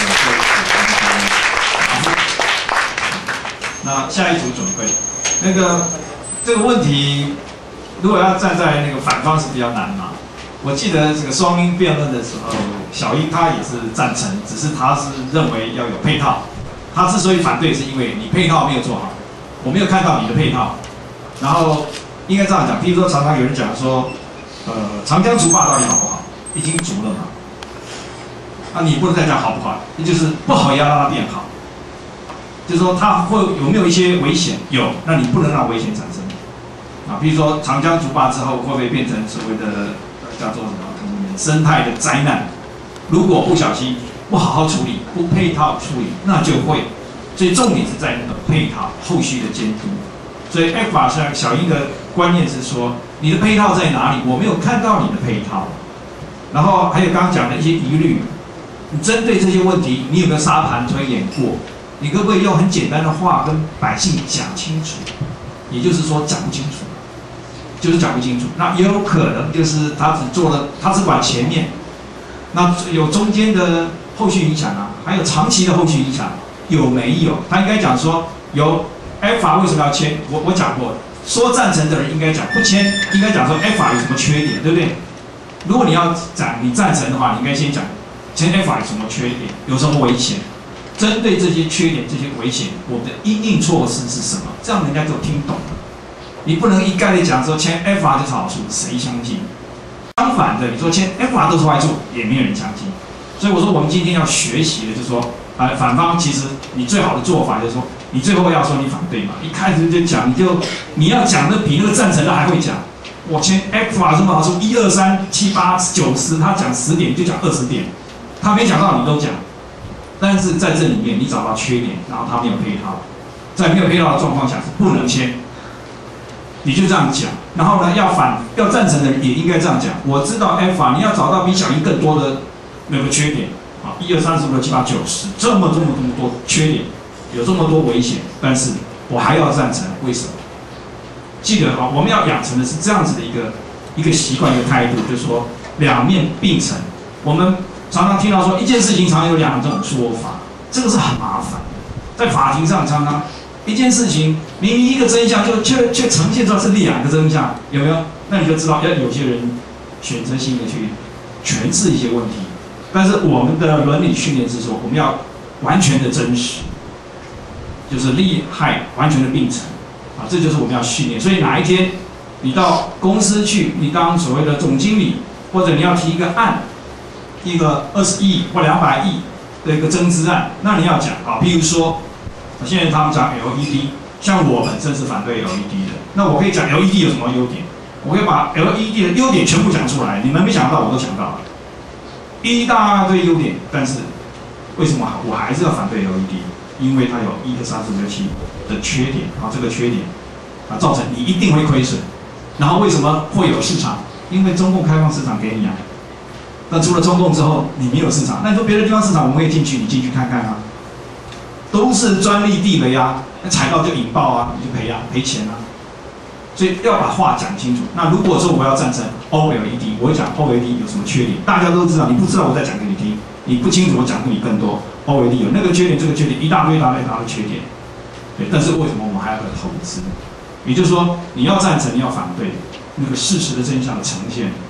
那下一组准备，这个问题，如果要站在那个反方是比较难嘛。我记得这个双英辩论的时候，小英他也是赞成，只是他是认为要有配套。他之所以反对，是因为你配套没有做好，我没有看到你的配套。然后应该这样讲，比如说常常有人讲说，长江竹坝到底好不好？已经足了嘛。那你不能再讲好不好，那就是不好也要让它变好。就是说它会有没有一些危险？有，那你不能让危险产生。啊，比如说长江竹坝之后会不会变成所谓的叫做什么生态的灾难？如果不小心不好好处理，不配套处理，那就会。所以重点是在那个配套后续的监督。所以 ECFA 像小英的观念是说，你的配套在哪里？我没有看到你的配套。然后还有刚刚讲的一些疑虑，你针对这些问题，你有没有沙盘推演过？你可不可以用很简单的话跟百姓讲清楚？也就是说讲不清楚，就是讲不清楚。那也有可能就是他只管前面，那有中间的后续影响啊，还有长期的后续影响有没有？他应该讲说有 ECFA 为什么要签？我讲过，说赞成的人应该讲不签，应该讲说 ECFA 有什么缺点，对不对？如果你要讲你赞成的话，你应该先讲签 ECFA 有什么缺点，有什么危险。针对这些缺点、这些危险，我们的因应措施是什么？这样人家就听懂了。你不能一概的讲说签 ECFA 就是好处，谁相信？相反的，你说签 ECFA 都是坏处，也没有人相信。所以我说我们今天要学习的就是说，反方其实你最好的做法就是说，你最后要说你反对嘛，一开始就讲，你要讲的比那个赞成的还会讲。我签 ECFA 什么好处？1、2、3、7、8、9、10，他讲10点就讲20点，他没讲到你都讲。但是在这里面你找到缺点，然后他没有配套，在没有配套的状况下是不能签，你就这样讲。然后呢，要赞成的人也应该这样讲。我知道 ECFA 你要找到比小英更多的那个缺点啊，1、2、3、4、5、6、7、8、9、10，这么多缺点，有这么多危险，但是我还要赞成，为什么？记得啊，我们要养成的是这样子的一个习惯、一个态度，就是说两面并陈。我们常常听到说一件事情常有2种说法，这个是很麻烦的。在法庭上常常一件事情明明一个真相，却呈现出来是2个真相，有没有？那你就知道，有些人选择性的去诠释一些问题。但是我们的伦理训练是说，我们要完全的真实，就是利害完全的并存啊，这就是我们要训练。所以哪一天你到公司去，你当所谓的总经理，或者你要提一个案。一个20亿或200亿的一个增资案，那你要讲啊，譬如说，现在他们讲 LED， 像我本身是反对 LED 的，那我可以讲 LED 有什么优点，我可以把 LED 的优点全部讲出来，你们没想到我都想到了，一大堆优点，但是为什么我还是要反对 LED？ 因为它有1、2、3、4、5、6、7的缺点啊，这个缺点啊造成你一定会亏损，然后为什么会有市场？因为中共开放市场给你啊。那除了中共之后，你没有市场，那你说别的地方市场我们可以进去，你进去看看啊，都是专利地雷啊，那踩到就引爆啊，你就赔钱啊，所以要把话讲清楚。那如果说我要赞成 OLED， 我会讲 OLED 有什么缺点，大家都知道，你不知道我再讲给你听，你不清楚我讲给你更多。OLED 有那个缺点，这个缺点，一大堆缺点，对，但是为什么我们还要投资？也就是说，你要赞成，你要反对，那个事实的真相的呈现。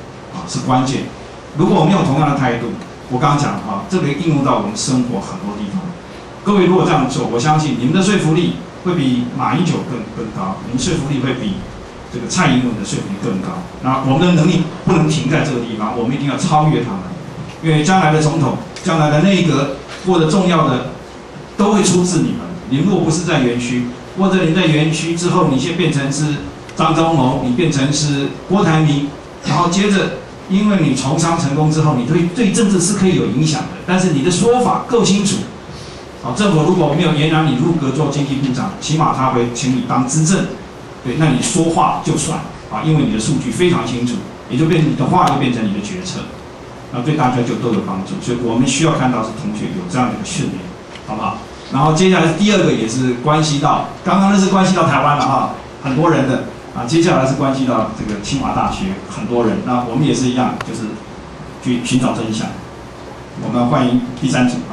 是关键。如果我们有同样的态度，我刚刚讲这个应用到我们生活很多地方。各位如果这样做，我相信你们的说服力会比马英九更高，你们说服力会比这个蔡英文的说服力更高。那我们的能力不能停在这个地方，我们一定要超越他们，因为将来的总统、将来的内阁或者重要的都会出自你们。你如果不是在园区，或者你在园区之后，你先变成是张忠谋，你变成是郭台铭，然后接着因为你从商成功之后，你对政治是可以有影响的，但是你的说法够清楚。政府如果没有延揽你入阁做经济部长，起码他会请你当资政，对，那你说话就算因为你的数据非常清楚，也就变成你的话就变成你的决策，那对大家就都有帮助。所以我们需要看到是同学有这样的一个训练，好不好？然后接下来第二个也是关系到，刚刚那是关系到台湾了很多人的接下来是关系到这个清华大学很多人，那我们也是一样，就是去寻找真相。我们欢迎第三组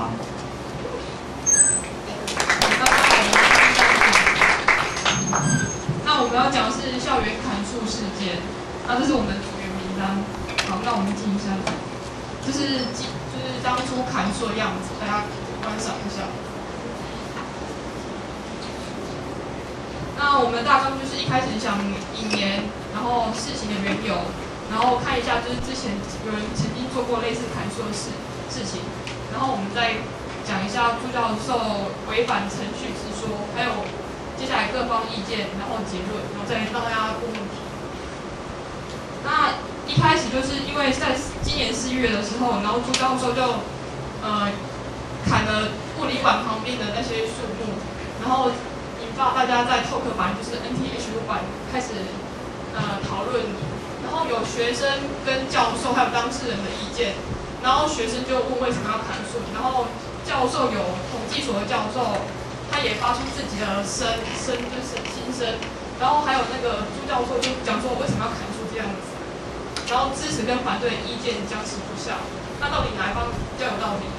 那我们要讲的是校园砍树事件，那这是我们的组员名单。好，那我们记一下，就是当初砍树的样子，大家观赏一下。那我们的大纲就是一开始想引言，然后事情的缘由，然后看一下就是之前有人曾经做过类似砍树的事情，然后我们再讲一下朱教授违反程序之说，还有接下来各方意见，然后结论，然后再让大家问问题。那一开始就是因为在今年4月的时候，然后朱教授就砍了物理馆旁边的那些树木，然后引发大家在透课版就是 NTHU 版开始讨论，然后有学生跟教授还有当事人的意见，然后学生就问为什么要砍树，然后教授有统计所的教授。他也发出自己的心声，然后还有那个朱教授就讲说为什么要砍树这样子，然后支持跟反对意见僵持不下，那到底哪一方比较有道理？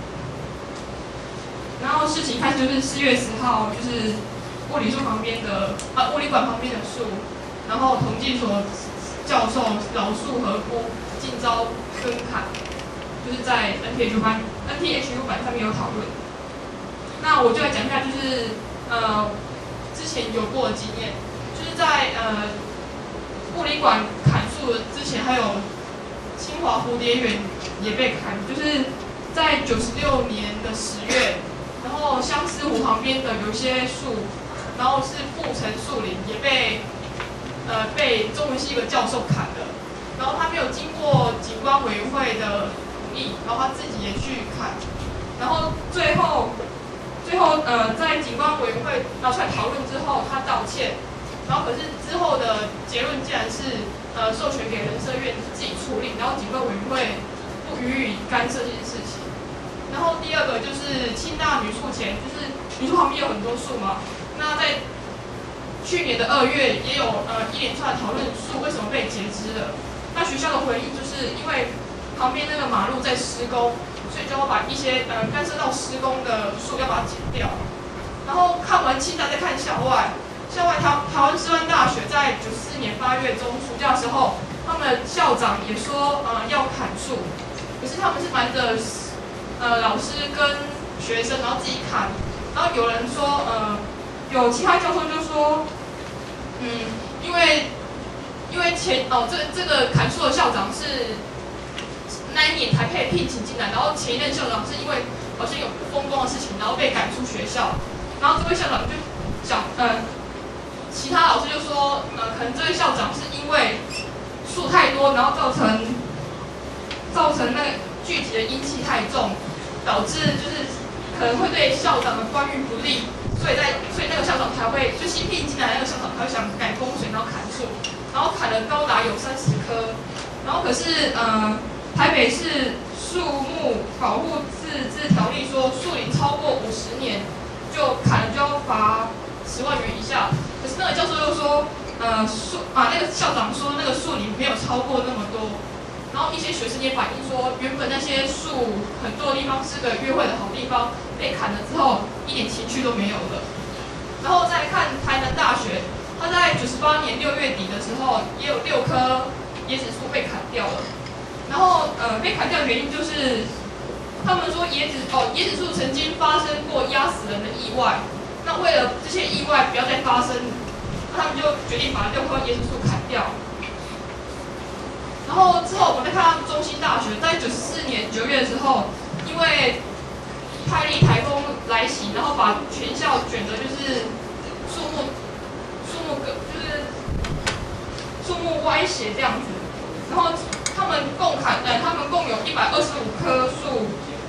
然后事情开始就是4月10号，就是物理馆旁边的树，然后统计所教授老树合估近遭更砍，就是在 NTHU 版上面有讨论。那我就来讲一下，就是之前有过的经验，就是在物理馆砍树之前，还有清华蝴蝶园也被砍，就是在96年的10月，然后相思湖旁边的有一些树，然后是布城树林也被中文系一个教授砍了，然后他没有经过景观委员会的同意，然后他自己也去砍，然后最后在景观委员会拿出来讨论之后，他道歉，然后可是之后的结论竟然是授权给人社院自己处理，然后景观委员会不予以干涉这件事情。然后第二个就是清大女树前，就是女树旁边有很多树嘛，那在去年的2月也有一连串讨论树为什么被截枝了。那学校的回应就是因为旁边那个马路在施工。所以就要把一些干涉到施工的树要把它剪掉。然后看完清大再看校外台湾师范大学在94年8月中暑假的时候，他们校长也说要砍树，可是他们是瞒着老师跟学生，然后自己砍。然后有人说有其他教授就说因为这个砍树的校长是。那一年才可以聘请进来，然后前一任校长是因为好像有不风光的事情，然后被赶出学校，然后这位校长就讲，其他老师就说，可能这位校长是因为树太多，然后造成那个具体的阴气太重，导致就是可能会对校长的官运不利，所以那个校长才会就新聘进来那个校长才会想改风水，然后砍树，然后砍了高达有30棵，然后可是台北市树木保护自治条例说，树龄超过50年就砍了就要罚10万元以下。可是那个教授又说，那个校长说那个树龄没有超过那么多。然后一些学生也反映说，原本那些树很多地方是个约会的好地方，被砍了之后一点情趣都没有了。然后再看台南大学，他在98年6月底的时候，也有6棵椰子树被砍掉了。 然后被砍掉的原因就是他们说椰子树曾经发生过压死人的意外，那为了这些意外不要再发生，那他们就决定把6棵椰子树砍掉。然后之后我们再看到中兴大学，在94年9月的时候，因为泰利台风来袭，然后把全校卷的就是树木歪斜这样子，然后他们共有125棵树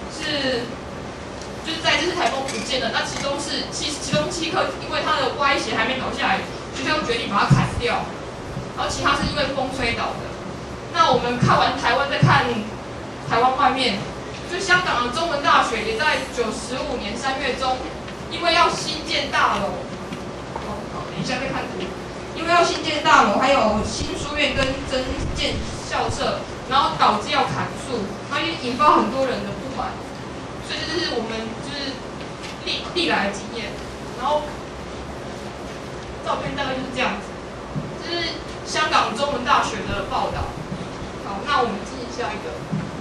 就是在这次台风不见了，那其中7棵因为它的歪斜还没倒下来，学校决定把它砍掉，然后其他是因为风吹倒的。那我们看完台湾，再看台湾外面，就香港的中文大学也在95年3月中，因为要新建大楼，等一下再看图，因为要新建大楼，还有新书院跟增建校舍，然后导致要砍树，然后引发很多人的不满，所以这是我们就是历来的经验。然后照片大概就是这样子，这是香港中文大学的报道。好，那我们进行下一个。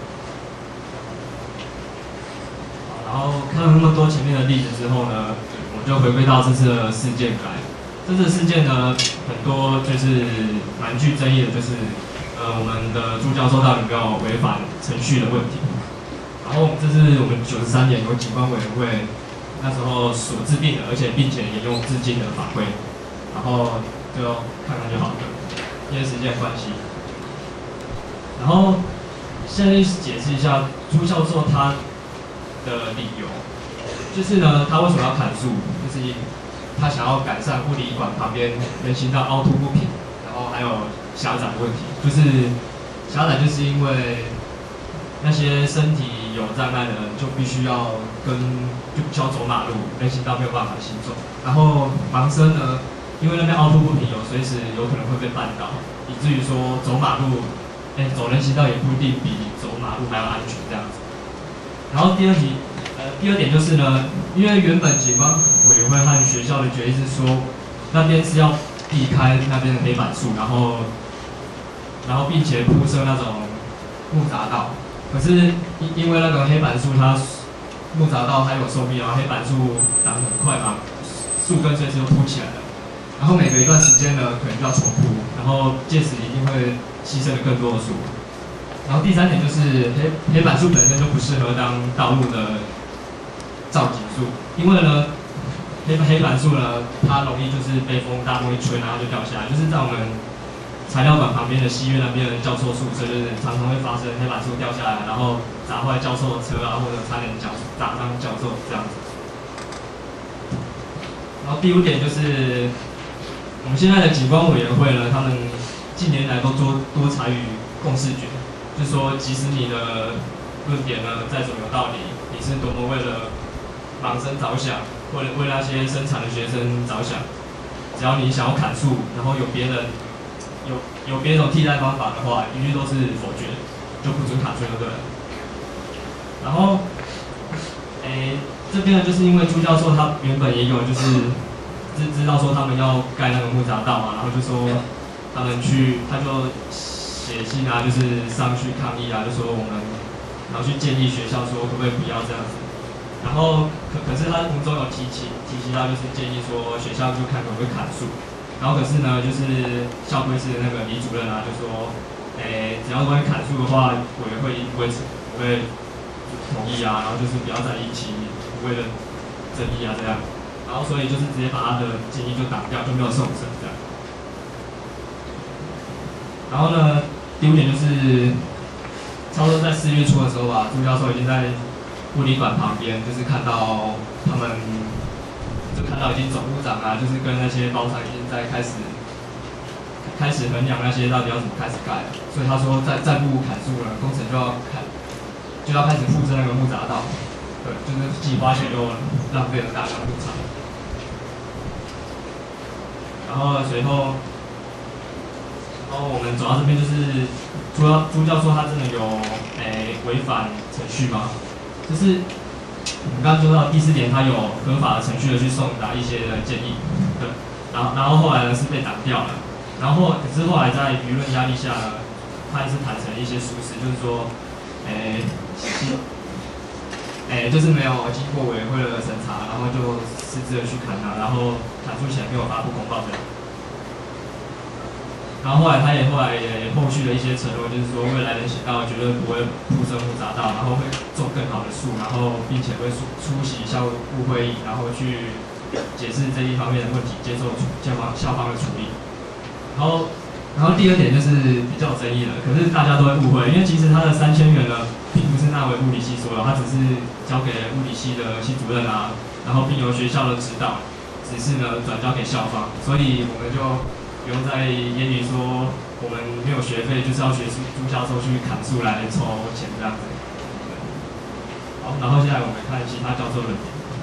好，然后看了那么多前面的例子之后呢，我们就回归到这次的事件来。这次事件呢，很多就是蛮具争议的，就是我们的朱教授到底有没有违反程序的问题。然后这是我们93年由警官委员会那时候所制定的，而且并且沿用至今的法规。然后就看看就好了，因为时间关系。然后现在解释一下朱教授他的理由，就是呢，他为什么要砍树？就是他想要改善物理馆旁边人行道凹凸不平，然后还有狭窄问题。就是狭窄，就是因为那些身体有障碍的人就必须要走马路，人行道没有办法行走。然后盲僧呢，因为那边凹凸不平，随时有可能会被绊倒，以至于说走人行道也不一定比走马路还要安全这样子。然后第二点就是呢，因为原本警官委员会和学校的决议是说，那边是要避开那边的黑板树，然后并且铺设那种木匝道。可是因为那个黑板树它木匝道还有寿命，然后黑板树长得很快嘛，树根随时都铺起来了。然后每隔一段时间呢，可能就要重铺，然后届时一定会牺牲了更多的树。然后第三点就是黑板树本身就不适合当道路的造景树，因为呢，黑板树呢，它容易就是被大风一吹，然后就掉下来。就是在我们材料馆旁边的西院那边的教授宿舍，就是常常会发生黑板树掉下来，然后砸坏教授的车啊，或者差点砸伤教授这样子。然后第五点就是我们现在的警官委员会呢，他们近年来都多采取共识决，就是说，即使你的论点呢再怎么有道理，你是多么为了盲生着想，或者为那些生产的学生着想，只要你想要砍树，然后有别种替代方法的话，一律都是否决，就不准砍树就对了。然后，这边呢，就是因为朱教授他原本也有就是知道说他们要盖那个木匝道嘛，然后就说他就写信啊，就是上去抗议啊，就说然后去建议学校说可不可以不要这样子。然后可是他文中有提及到，就是建议说学校就看可不可以砍树。然后可是呢，就是校规室的那个李主任啊，就说，只要关于砍树的话，委员会不会同意啊，然后就是不要再引起无谓的争议啊这样。然后所以就是直接把他的建议就挡掉，就没有送审这样。然后呢，第五点就是，差不多在4月初的时候吧，朱教授已经在物理馆旁边，就是看到已经总务长啊，就是跟那些包厂已经在开始衡量那些到底要怎么开始盖了。所以他说再不砍树了，工程就要开始铺设那个木匝道。对，就是自己花钱又浪费了大量木材。然后随后我们走到这边，就是朱教授他真的有违反程序吗？就是我们刚刚说到第4点，他有合法的程序的去送达一些的建议，对，然后后来呢是被挡掉了，可是后来在舆论压力下呢， 判是谈成一些疏失，就是说，就是没有经过委员会的审查，然后就私自的去砍它，然后砍树前没有发布公报这样。然后他也后续的一些承诺，就是说未来的行道绝对不会铺生物匝道，然后会种更好的树，然后并且会出席校务会议，然后去解释这一方面的问题，接受校方的处理。然后第二点就是比较有争议的，可是大家都会误会，因为其实他的3000元呢，并不是纳为物理系说的，他只是交给物理系的系主任啊，然后并由学校的指导，只是呢转交给校方，所以我们就不用再言语说我们没有学费，就是要学朱教授去砍树来筹钱这样子。好，然后现在我们看其他教授的。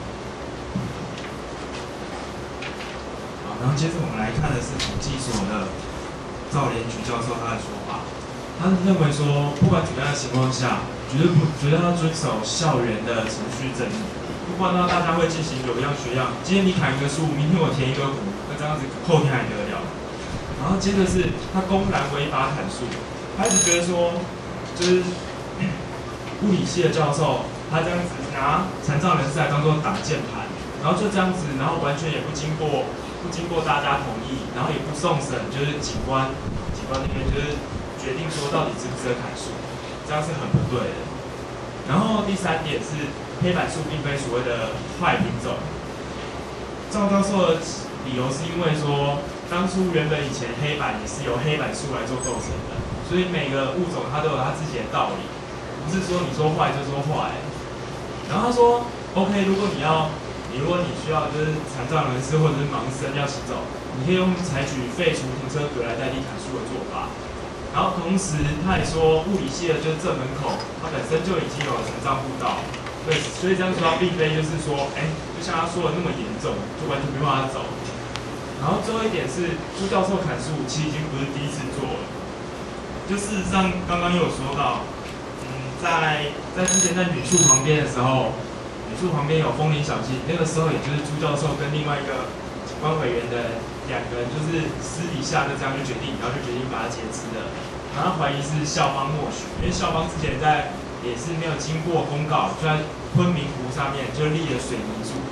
好，然后接着我们来看的是统计所的赵连菊教授他的说法，他认为说，不管怎么样的情况下，绝对要遵守校园的程序正义，不管呢大家会进行有样学样，今天你砍一个树，明天我填一个湖，那这样子后天还得了？然后接着是他公然违法砍树，他一直觉得说，就是物理系的教授，他这样子拿残障人士来当做挡箭牌，然后就这样子，然后完全也不经过大家同意，然后也不送审，就是警官那边就是决定说到底值不值得砍树，这样是很不对的。然后第3点是黑板树并非所谓的坏品种，赵教授的理由是因为说，当初原本以前黑板也是由黑板树来做构成的，所以每个物种它都有它自己的道理，不是说你说坏就说坏。然后他说 ，OK， 如果你需要就是残障人士或者是盲僧要行走，你可以用采取废除停车格来代替砍树的做法。然后同时他也说，物理系的就是正门口，它本身就已经有了残障步道，对，所以这样说并非就是说，就像他说的那么严重，就完全没办法走。然后最后一点是，朱教授砍树其实已经不是第一次做了，就事实上刚刚又有说到，在之前在女宿旁边的时候，女宿旁边有枫林小径，那个时候也就是朱教授跟另外一个警官委员的2个人，就是私底下就这样就决定把它截肢的。然后怀疑是校方默许，因为校方之前也是没有经过公告，就在昆明湖上面就立了水泥柱。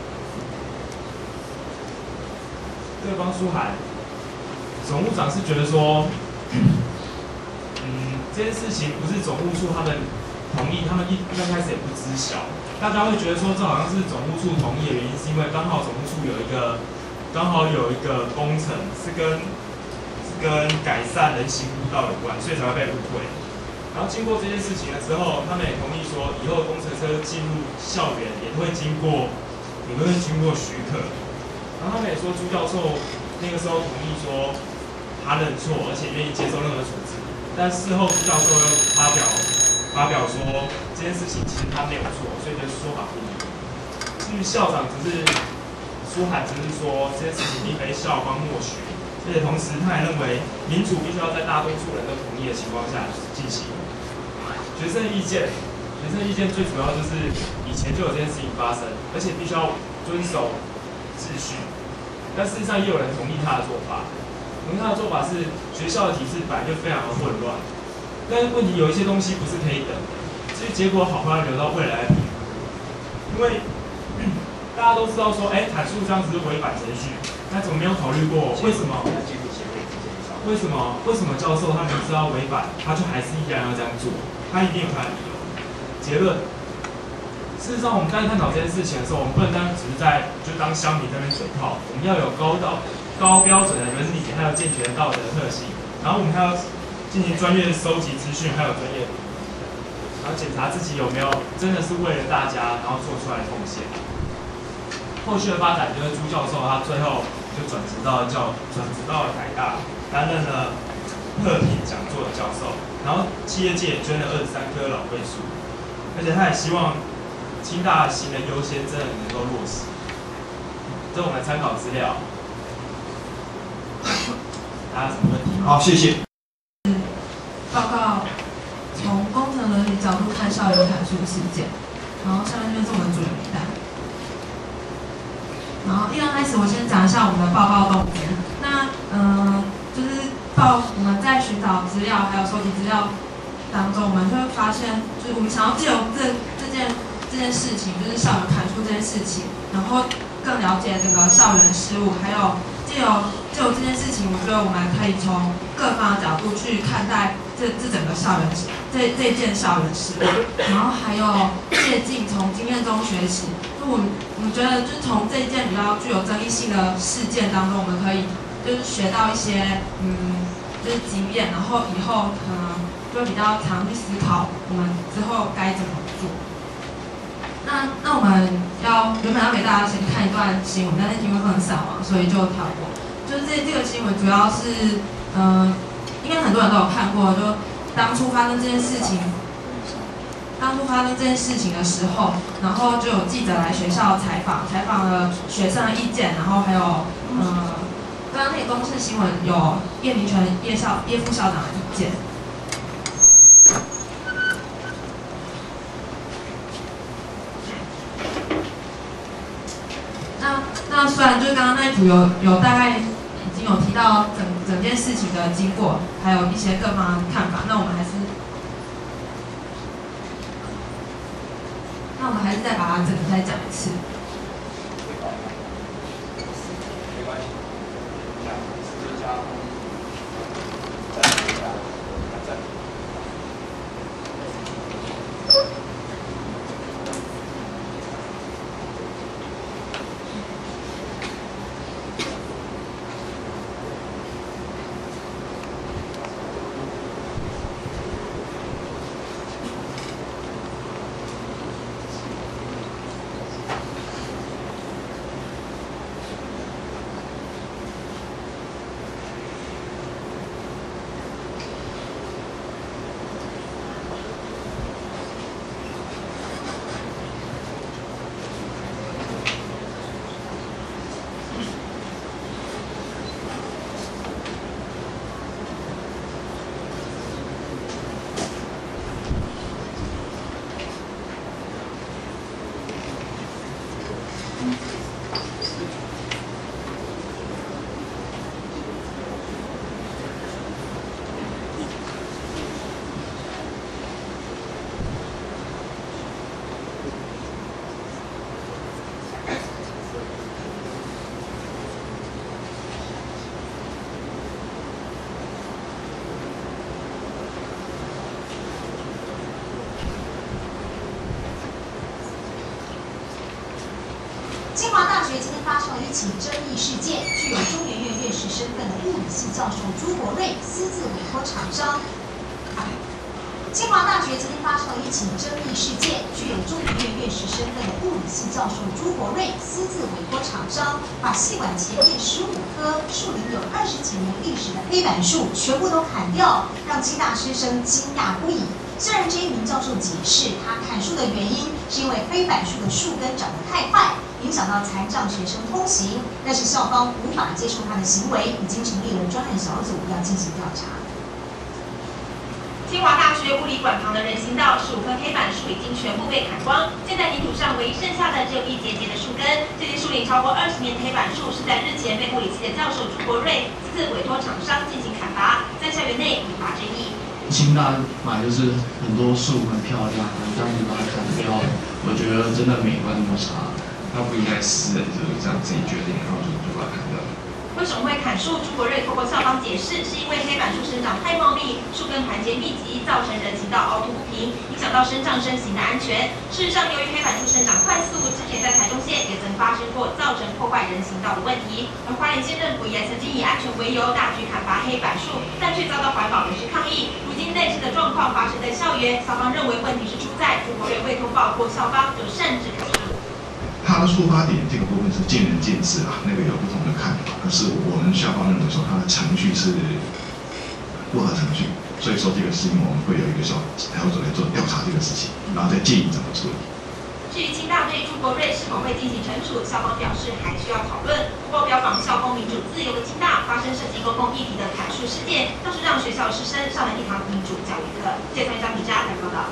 对方书涵，总务长是觉得说，这件事情不是总务处他们同意，他们刚开始也不知晓。大家会觉得说，这好像是总务处同意的原因，是因为刚好总务处有一个工程是跟改善人行步道有关，所以才会被误会。然后经过这件事情了之后，他们也同意说，以后工程车进入校园也会经过许可。然后他们也说，朱教授那个时候同意说他认错，而且愿意接受任何处置。但事后朱教授又发表说这件事情其实他没有错，所以就说法不一。至于校长书涵只是说这件事情并非校方默许，而且同时他也认为民主必须要在大多数人都同意的情况下进行。学生意见最主要就是以前就有这件事情发生，而且必须要遵守秩序。但事实上也有人同意他的做法，是学校的体制本来就非常的混乱，但是问题有一些东西不是可以等的，至于结果好不好留到未来来评估。因为大家都知道说，砍树这样子是违反程序，那怎么没有考虑过为什么教授他明知道违反，他就还是依然要这样做？他一定有他的理由。结论，事实上我们在探讨这件事情的时候，我们不能单只是就当乡民在那边嘴炮，我们要有高标准的伦理，还有健全的道德特性，然后我们还要进行专业的收集资讯，还有专业的，然后检查自己有没有真的是为了大家，然后做出来的贡献。后续的发展就是朱教授他最后就转职到了台大，担任了特聘讲座的教授，然后企业界捐了23棵老桂树，而且他也希望清大行人优先真的能够落实。这是我们参考资料。大家有什么问题？ 好，谢谢。 报告从工程伦理角度看校园砍树事件，然后下面就是我们主人名单。然后一刚开始我先讲一下我们的报告动机。那就是我们在寻找资料还有收集资料当中，我们就会发现，就是我们想要借由这件事情，就是校园砍树这件事情，然后更了解整个校园事务，还有借由这件事情，我觉得我们可以從各方的角度去看待这整个校园这件校园事务，然后还有借鉴从经验中学习。就我们觉得，就是从这件比较具有争议性的事件当中，我们可以就是学到一些就是经验，然后以后可能就会比较常去思考我们之后该怎么做。那我们原本要给大家先看一段新闻，但是因为不能上网，所以就跳过。就是这个新闻主要是应该很多人都有看过，就当初发生这件事情的时候，然後就有記者來學校採訪了學生的意見，然後還有剛剛那個公視新聞有葉明全葉副校長的意見。那雖然就是剛剛那一組有大概已經有提到整件事情的經過，還有一些各方的看法，那我們還是再把它整個再講一次。 清华大学今天发生了一起争议事件，具有中研院院士身份的物理系教授朱国瑞私自委托厂商。清华大学今天发生了一起争议事件，具有中研院院士身份的物理系教授朱国瑞私自委托厂商，把系馆前面15棵树龄有20几年历史的黑板树全部都砍掉，让清大师生惊讶不已。虽然这一名教授解释，他砍树的原因是因为黑板树的树根长得太快，影响到残障学生通行，但是校方无法接受他的行为，已经成立了专案小组要进行调查。 清华大学物理馆旁的人行道15棵黑板树已经全部被砍光，现在泥土上唯一剩下的只有一节节的树根。这些树龄超过20年的黑板树是在日前被物理系的教授朱国瑞私自委托厂商进行砍伐，在校园内引发争议。 清大本来就是很多树很漂亮，这样子把它砍掉，我觉得真的美观那么差，他不应该私人就是这样自己决定，然后就把它砍掉。 为什么会砍树？朱国瑞透过校方解释，是因为黑板树生长太茂密，树根盘结密集，造成人行道凹凸不平，影响到身障身行的安全。事实上，由于黑板树生长快速，之前在台中县也曾发生过造成破坏人行道的问题。而花莲县政府也曾经以安全为由大举砍伐黑板树，但却遭到环保人士抗议。如今类似的状况发生在校园，校方认为问题是出在朱国瑞未通报或校方就擅自砍树。 他的出发点这个部分是见仁见智啦，那个有不同的看法。可是我们校方认为说他的程序是不合程序，所以说这个事情我们会有一个小组来做调查这个事情，然后再建议怎么处理。 至于清大对朱国瑞是否会进行惩处，校方表示还需要讨论。不过，标榜校风民主自由的清大发生涉及公共议题的砍树事件，倒是让学校师生上了一堂民主教育课。谢参张米佳来报道。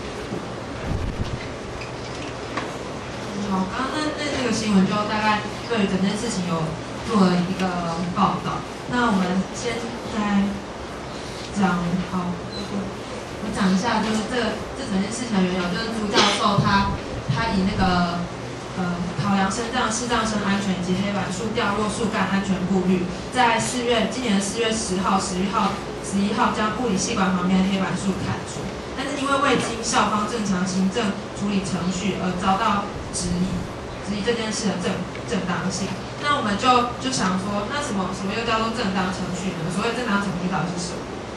好，刚刚那个新闻就大概就对于整件事情有做了一个报道。那我们先再讲，好，我讲一下，就是这整件事情的缘由，就是朱教授他以那个考量视障生安全以及黑板树掉落树干安全顾虑，在今年4月10号、11号将物理系馆旁边的黑板树砍除，但是因为未经校方正常行政处理程序而遭到质疑这件事的正当性。那我们就想说，那什么又叫做正当程序呢？所谓正当程序到底是什么？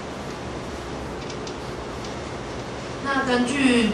那根据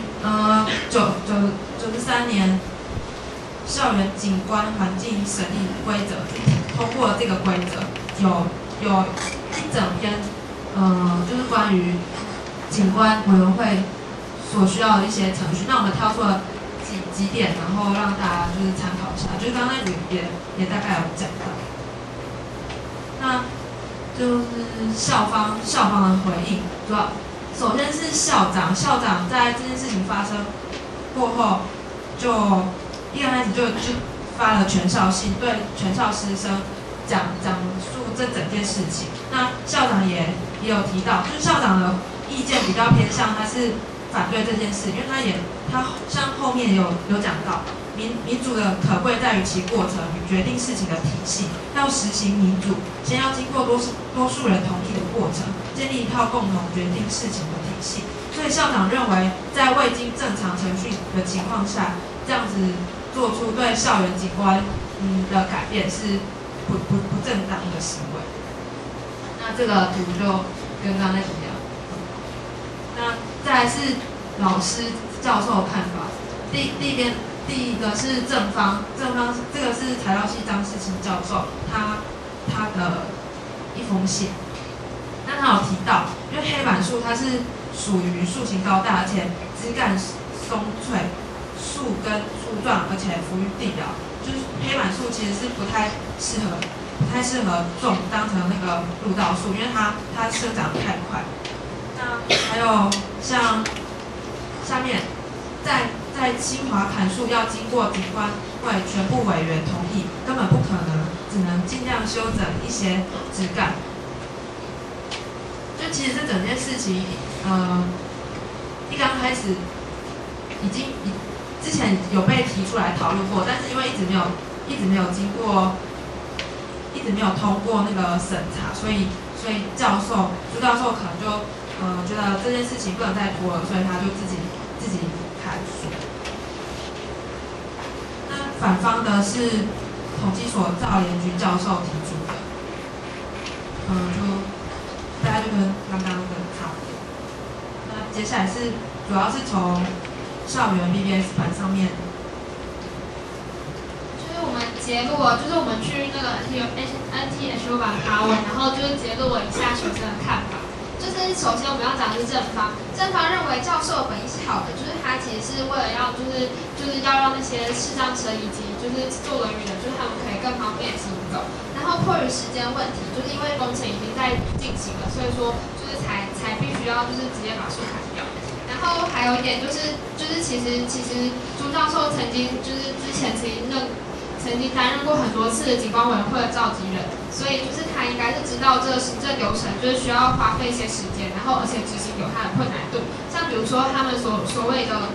93年校园景观环境审议规则通过了这个规则，有一整篇就是关于景观委员会所需要的一些程序。那我们挑出了几点，然后让大家就是参考一下，就是刚刚那组也大概有讲到。那就是校方的回应，主要首先是校长在这件事情发生过后，就一开始就发了全校信，对全校师生讲述这整件事情。那校长也有提到，就是校长的意见比较偏向他是反对这件事，因为他像后面有讲到，民主的可贵在于其过程与决定事情的体系，要实行民主，先要经过多数人同意的过程，建立一套共同决定事情的体系。所以校长认为，在未经正常程序的情况下，这样子做出对校园景观的改变是不正当的行为。那这个图就跟刚才一样。那再来是老师教授的看法。第一个是正方这个是材料系张世清教授他的一封信。那他有提到，因为黑板树它是属于树型高大，而且枝干松脆，树根粗壮，而且浮于地表，就是黑板树其实是不太适合当成那个路道树，因为它生长得太快。那还有像下面在清华砍树要经过景观会全部委员同意，根本不可能，只能尽量修整一些枝干。就其实这整件事情，一刚开始之前有被提出来讨论过，但是因为一直没有通过那个审查，所以朱教授可能就觉得这件事情不能再拖了，所以他就自己砍树。那反方的是统计所赵连菊教授提出的，就大家就跟刚刚的差不多。那接下来主要是从校园 BBS 版上面， 就是我们截录了，就是我们去那个 NTSU 版发文，然后就是截录了以下学生的看法。就是首先我们要讲的是正方认为教授本意是好的，就是他其实是为了要就是要让那些视障生以及就是坐轮椅的，就是他们可以更方便行走。然后迫于时间问题，就是因为工程已经在进行了，所以说就是才必须要就是直接把树砍掉。然后还有一点就是其实朱教授曾经就是之前曾经担任过很多次的景观委员会的召集人，所以就是他应该是知道这个行政流程就是需要花费一些时间，然后而且执行有它的困难度。像比如说他们所谓的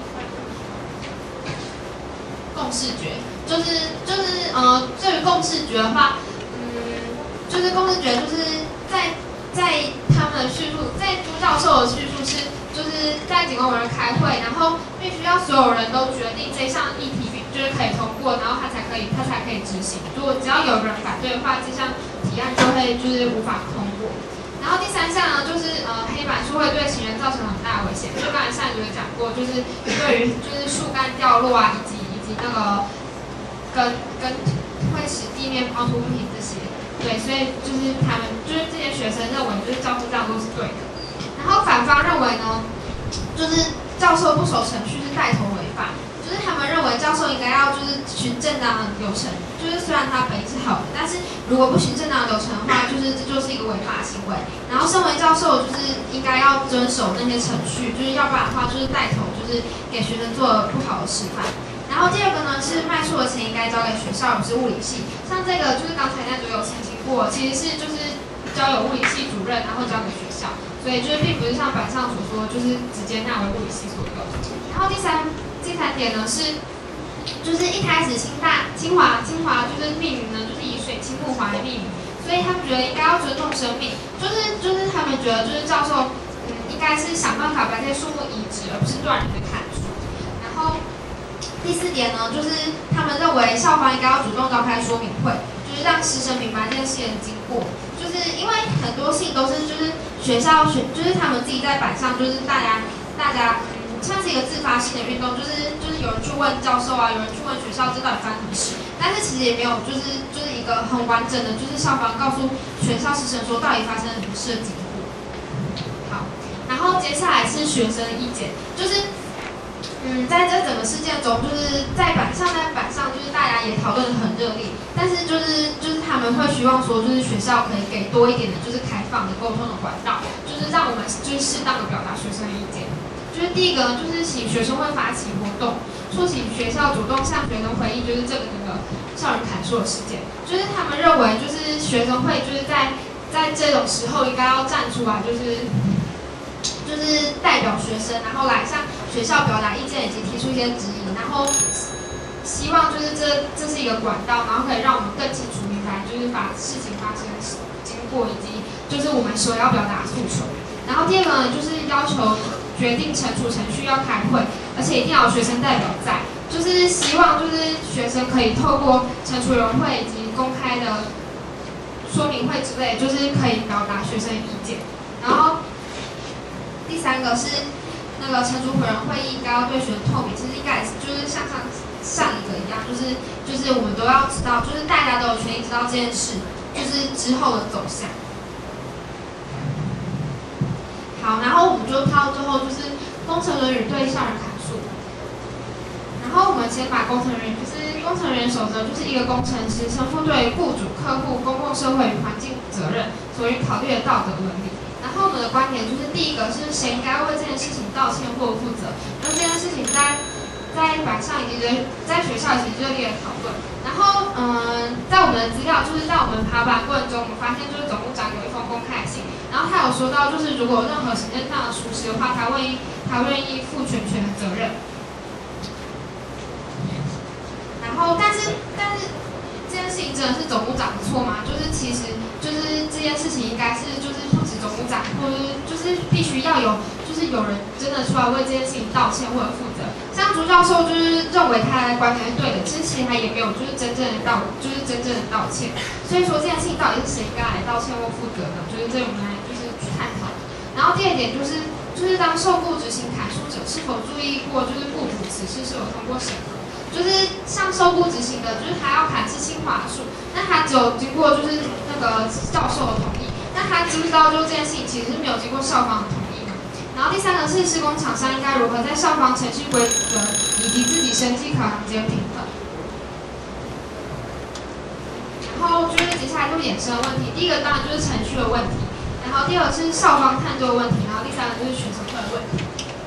共视觉，对于共视觉的话，就是共视觉就是在他们的叙述，在朱教授的叙述是就是在景观委员会开会，然后必须要所有人都决定这项议题就是可以通过，然后他才可以执行。如果只要有人反对的话，这项提案就会就是无法通过。然后第三项呢，就是黑板树会对行人造成很大的危险。就刚才上一组有讲过，就是对于就是树干掉落啊，以及那个跟会使地面凹凸不平这些。对，所以就是他们就是这些学生认为就是教授这样都是对的。然后反方认为呢，就是教授不守程序是带头违法。就是他们认为教授应该要就是循正当的流程，就是虽然他本意是好的，但是如果不循正当的流程的话，这就是一个违法行为。然后身为教授，就是应该要遵守那些程序，就是要不然的话就是带头就是给学生做不好的示范。然后第二个呢是卖树的钱应该交给学校，不是物理系。 像这个就是刚才那组有澄清过，其实是就是交由物理系主任，然后交给学校，所以就是并不是像板上所说，就是直接纳为物理系所有。然后第三点呢是，就是一开始清华就是命名呢，就是以水清木华来命名，所以他们觉得应该要尊重生命，就是他们觉得就是教授应该是想办法把这些树木移植，而不是断然的砍树。然后第4点呢，就是他们认为校方应该要主动召开说明会，就是让师生明白这件事情的经过。就是因为很多信都是就是学校就是他们自己在板上，就是大家像是一个自发性的运动，就是有人去问教授啊，有人去问学校这到底发生什么事，但是其实也没有就是一个很完整的，就是校方告诉全校师生说到底发生了什么事的经过。好，然后接下来是学生的意见，就是在这整个事件中，就是在板上，就是大家也讨论得很热烈，但是就是他们会希望说，就是学校可以给多一点的，就是开放的沟通的管道，就是让我们就是适当的表达学生的意见。就是第一个呢，就是请学生会发起活动，促请学校主动向学生回应，就是这个校园砍树的事件。就是他们认为，就是学生会就是在这种时候应该要站出来，就是代表学生，然后来向学校表达意见以及提出一些质疑，然后希望就是这是一个管道，然后可以让我们更清楚明白，就是把事情发生的经过以及就是我们所要表达的诉求。然后第二个呢，就是要求决定惩处程序要开会，而且一定要有学生代表在，就是希望就是学生可以透过惩处委员会以及公开的说明会之类，就是可以表达学生的意见。然后第3个是那个惩处委员会议应该要对学生透明，其实应该也是就是像上一个一样，就是我们都要知道，就是大家都有权利知道这件事，就是之后的走向。好，然后我们就到最后就是工程人员对校园砍树。然后我们先把工程人员，就是工程人员守则，就是一个工程师身负对雇主、客户、公共社会与环境责任所应考虑的道德伦理。然后我们的观点就是第一个是谁应该为这件事情道歉或负责，让这件事情在板上以及在学校以及热烈的讨论。然后在我们的资料，就是在我们爬板过程中，我们发现就是总务长有一封公开信，然后他有说到，就是如果有任何行政上的疏失的话，他愿意负全权的责任。然后，但是这件事情真的是总务长的错吗？就是其实就是这件事情应该是就是不止总务长，或者就是必须要有就是有人真的出来为这件事情道歉或者负责。像朱教授就是认为他的观点是对的，其实他也没有就是真正的道歉。所以说这件事情到底是谁应该来道歉或负责呢？就是这我们来就是去探讨。然后第2点就是当受雇执行砍树者是否注意过就是雇主此事是否通过审核。就是像受雇执行的，就是他要砍是清华树，那他只有经过就是那个教授的同意，那他知不知道就这件事情其实是没有经过校方的同意嘛？然后第3个是施工厂商应该如何在校方程序规则以及自己生计考量间平衡。然后就是接下来就衍生的问题，第一个当然就是程序的问题，然后第2个是校方态度的问题，然后第3个就是学生会的问题。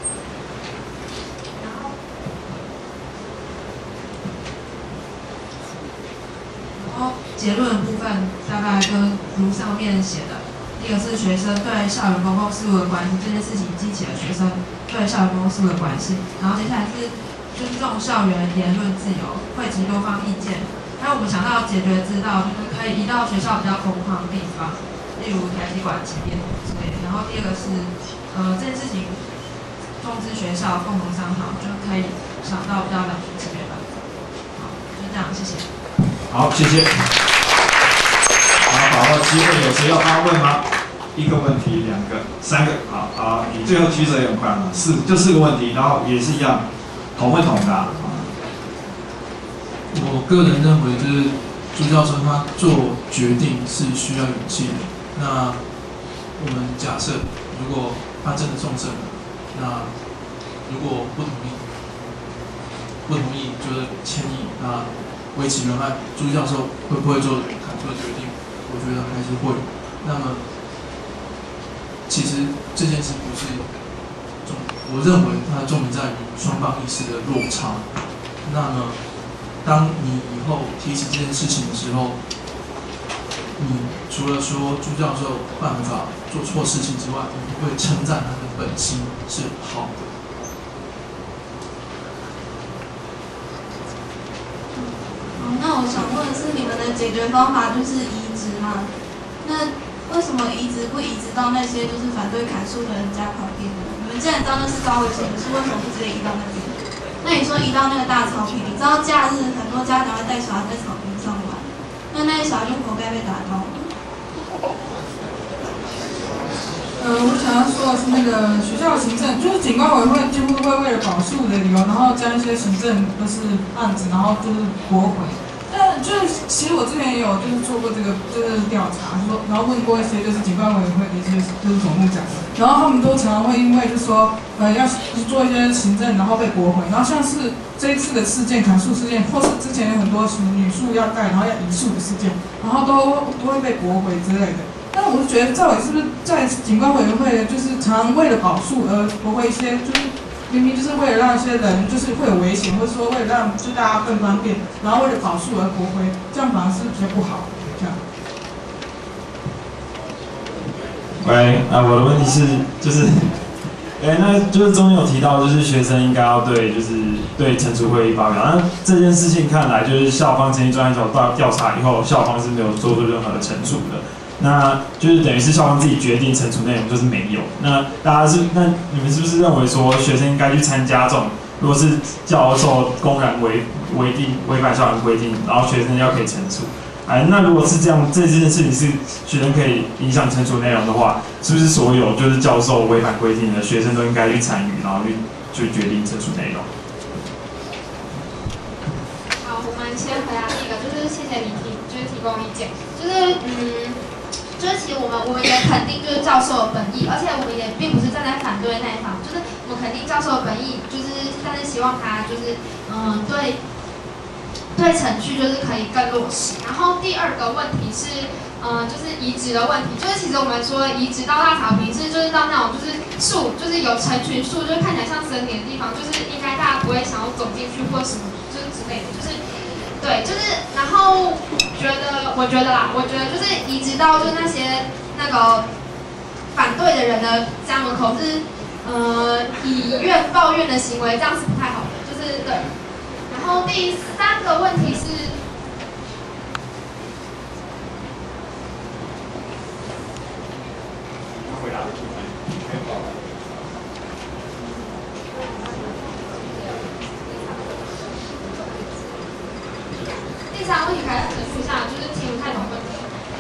结论的部分大概跟如上面写的，第一个是学生对校园公共事务的关系，这件事情激起了学生对校园公共事务的关系。然后接下来是尊重校园言论自由，汇集多方意见。还有我们想到解决之道，就是可以移到学校比较空旷的地方，例如台积馆前面之类的。然后第2个是这件事情通知学校共同商讨，就可以想到比较两全其美吧。好，就这样，谢谢。 好，谢谢。好，把握机会，有谁要发问吗？1个问题，2个，3个。好，你最后举手也很快嘛，就4个问题，然后也是一样，统会统答。 我个人认为，就是朱教授他做决定是需要勇气的。那我们假设，如果他真的中正了，那如果不同意就是迁移，那维持原案，朱教授会不会做砍树的决定？我觉得还是会。那么，其实这件事不是我认为它的重点在于双方意识的落差。那么， 当你以后提起这件事情的时候，你除了说朱教授办法做错事情之外，你会称赞他的本心是好的。 那我想问的是，你们的解决方法就是移植吗？那为什么移植不移植到那些就是反对砍树的人家旁边呢？你们既然知道那是高危险，可是为什么不直接移到那边？那你说移到那个大草坪，你知道假日很多家长会带小孩在草坪上玩，那些小孩就活该被打到吗？ 我想要说的是那个学校的行政，就是警官委会几乎会为了保树的理由，然后将一些行政就是案子，然后就是驳回。但就是其实我之前也有就是做过这个就是调查，说然后问过一些就是警官委员会的一些就是总务长，然后他们都常常会因为就是说要做一些行政，然后被驳回。然后像是这一次的事件砍树事件，或是之前有很多什么女树要盖，然后要移树的事件，然后都会被驳回之类的。但我就觉得赵伟是不是在警官委员会就是常为了保树而驳回一些就是明明就是为了让一些人就是会有危险，或者说为了让就大家更方便，然后为了保树而驳回，这样反而是比较不好。这样。 喂，我的问题是就是，那就是中间有提到，就是学生应该要对惩处会议发表。那这件事情看来，就是校方成立专案小组调查以后，校方是没有做出任何的惩处的。那就是等于是校方自己决定惩处内容就是没有。那你们是不是认为说学生应该去参加这种，如果是教授公然违反校园规定，然后学生要可以惩处？那如果是这样，这件事情是学生可以影响惩处内容的话，是不是所有就是教授违反规定的学生都应该去参与，然后去决定惩处内容？ 好，我们先回答第一个，就是谢谢你提供意见，就是其实我们也肯定就是教授的本意，而且我们也并不是站在反对那一方，就是我们肯定教授的本意，但是希望他对程序就是可以更落实。然后第二个问题是就是移植的问题，就是其实我们说移植到大草坪就是到那种就是树就是有成群树，就是看起来像森林的地方，就是应该大家不会想要走进去或什么就是之类的，就是对，就是然后我觉得就是移植到就是那些那个反对的人的家门口是以怨报怨的行为，这样是不太好的，就是对。然后第三个问题是。 回答。 第三个问题还要陈述一下，就是听不太懂问题。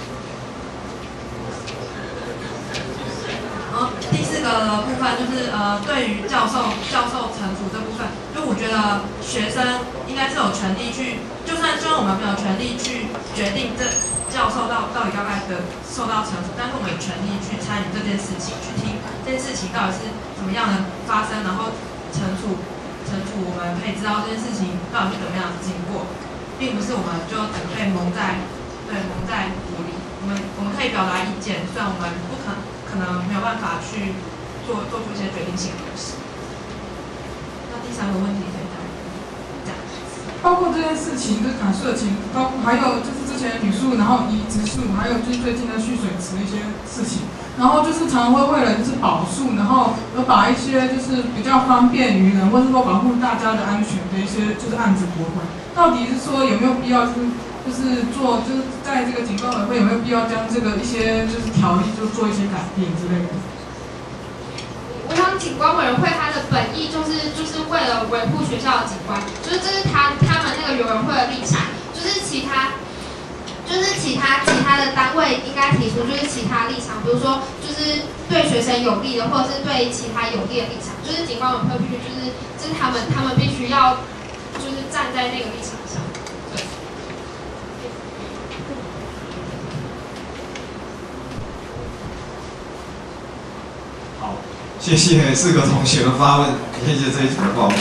第四个部分就是对于教授惩处这部分，就我觉得学生应该是有权利去，就算我们没有权利去决定这教授到底该不该受到惩处，但是我们有权利去参与这件事情，去听这件事情到底是怎么样的发生，然后惩处我们可以知道这件事情到底是怎么样的经过，并不是我们就整个被蒙在鼓里。我们可以表达意见，虽然我们可能没有办法去做出一些决定性的东西。那第三个问题可以这样。 包括这件事情，就是砍树的情，还有就是之前的女树，然后移植树，还有就是最近的蓄水池的一些事情，然后就是常常会为了就是保树，然后而把一些就是比较方便于人，或是说保护大家的安全的一些就是案子驳回。到底是说有没有必要就是在这个警官委员会有没有必要将这个一些就是条例就做一些改变之类的？ 我想警官委员会它的本意就是为了维护学校的景观，就是这是他们那个委员会的立场，就是其他的单位应该提出就是其他立场，比如说就是对学生有利的，或者是对其他有利的立场，就是警官委员会必须就是他们必须要就是站在那个立场上。对。 好，谢谢4个同学的发问，谢谢这一组的报告。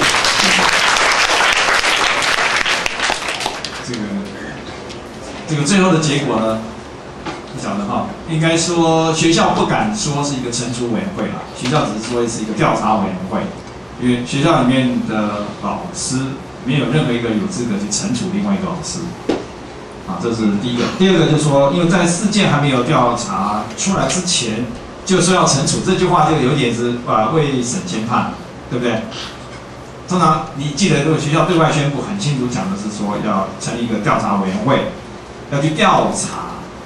这个最后的结果呢，不晓得哈，应该说学校不敢说是一个惩处委员会啦，学校只是说是一个调查委员会，因为学校里面的老师没有任何一个有资格去惩处另外一个老师。啊，这是第一个。第二个就是说，因为在事件还没有调查出来之前，就说要惩处，这句话就有点是未审先判，对不对？通常你记得，如果学校对外宣布很清楚讲的是说要成立一个调查委员会，要去调查。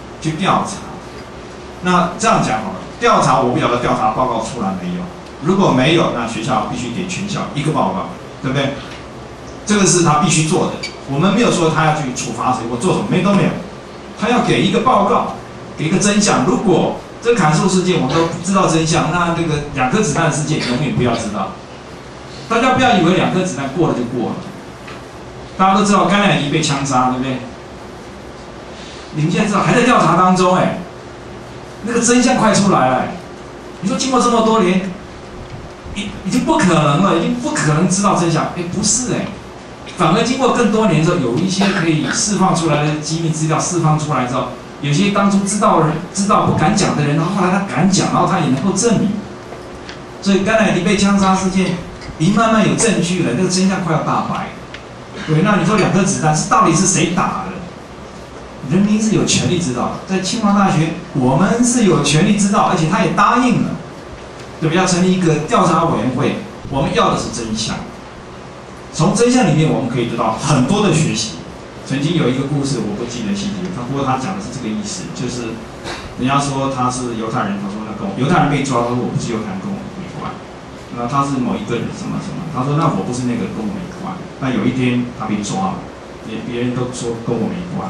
那这样讲好了，调查我不晓得调查报告出来没有，如果没有，那学校必须给全校一个报告，对不对？这个是他必须做的。我们没有说他要去处罚谁或做什么，都没有。他要给一个报告，给一个真相。如果这个砍树事件我们都不知道真相，那这个2颗子弹的事件永远不要知道。大家不要以为2颗子弹过了就过了。大家都知道甘乃迪被枪杀，对不对？你们现在知道还在调查当中，那个真相快出来了。你说经过这么多年，已经不可能了，已经不可能知道真相。不是反而经过更多年之后，有一些可以释放出来的机密资料释放出来之后，有些当初知道不敢讲的人，然后后来他敢讲，然后他也能够证明。所以甘乃迪被枪杀事件已经慢慢有证据了，那个真相快要大白。对，那你说2颗子弹是到底是谁打的？人民是有权利知道的，在清华大学我们是有权利知道，而且他也答应了，对不对？要成立一个调查委员会，我们要的是真相。从真相里面我们可以得到很多的学习。曾经有一个故事，我不记得细节，不过他讲的是这个意思，就是人家说他是犹太人，他说那跟犹太人被抓，他说我不是犹太人，跟我没关。那他是某一个人什么什么，他说那我不是那个，跟我没关。那有一天他被抓了，别人都说跟我没关。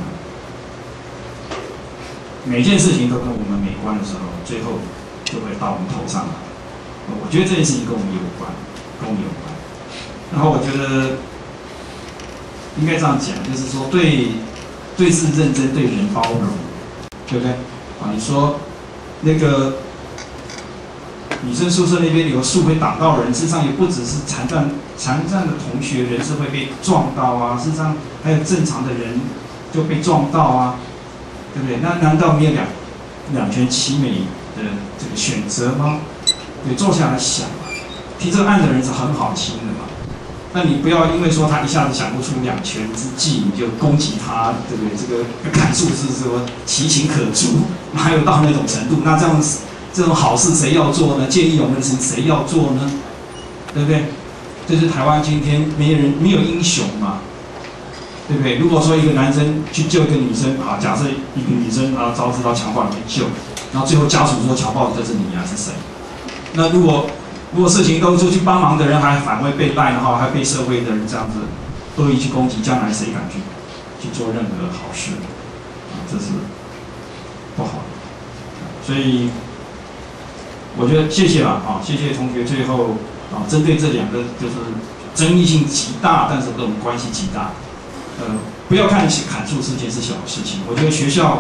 每件事情都跟我们没关的时候，最后就会到我们头上来。我觉得这件事情跟我们有关，然后我觉得应该这样讲，就是说对事认真，对人包容，对不对？你说那个女生宿舍那边有树会挡到人，事实上也不只是残障的同学人是会被撞到啊，事实上还有正常的人就被撞到啊。对不对？那难道没有两全其美的这个选择吗？对，坐下来想，提这个案的人是很好心的嘛。那你不要因为说他一下子想不出2全之计，你就攻击他，对不对？这个砍树是说其情可诛，哪有到那种程度？那这种好事谁要做呢？见义勇为的事情谁要做呢？对不对？这是台湾今天没有英雄嘛。对不对？如果说一个男生去救一个女生，假设一个女生遭致到强暴，你去救，然后最后家属说强暴的就是你是谁？那如果事情都出去帮忙的人还反会被赖，然后还被社会的人这样子恶意去攻击，将来谁敢去做任何好事？这是不好的。所以我觉得谢谢啦，谢谢同学最后针对这2个就是争议性极大，但是跟我们关系极大。不要看砍树事件是小事情，我觉得学校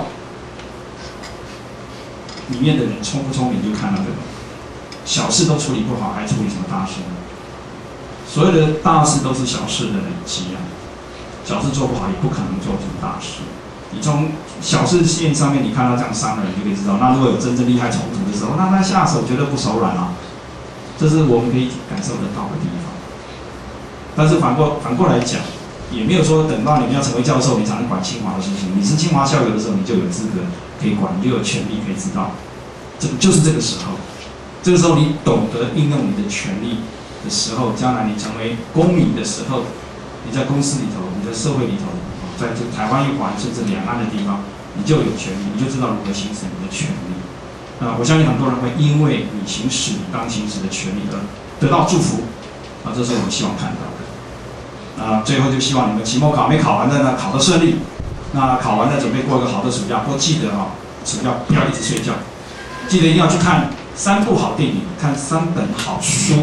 里面的人聪不聪明就看到这个，小事都处理不好，还处理什么大事呢？所有的大事都是小事的累积啊，小事做不好也不可能做什么大事。你从小事件上面你看到这样伤人，你就可以知道，那如果有真正利害冲突的时候，那他下手绝对不手软啊，这是我们可以感受得到的地方。但是反过来讲。也没有说等到你们要成为教授，你才能管清华的事情。你是清华校友的时候，你就有资格可以管，你就有权利可以知道。就是这个时候，这个时候你懂得运用你的权利的时候，将来你成为公民的时候，你在公司里头，你在社会里头，在这台湾一环甚至两岸的地方，你就有权利，你就知道如何行使你的权利。我相信很多人会因为你行使你当行使的权利而得到祝福。这是我们希望看到的。最后就希望你们期末考没考完的呢，考得顺利。那考完了准备过一个好的暑假，不过记得暑假不要一直睡觉，记得一定要去看3部好电影，看3本好书。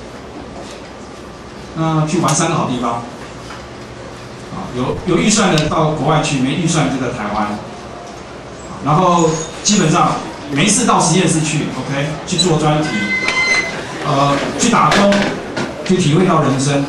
去玩3个好地方。有预算的到国外去，没预算就在台湾。然后基本上没事到实验室去 ，OK， 去做专题，去打工，去体会到人生。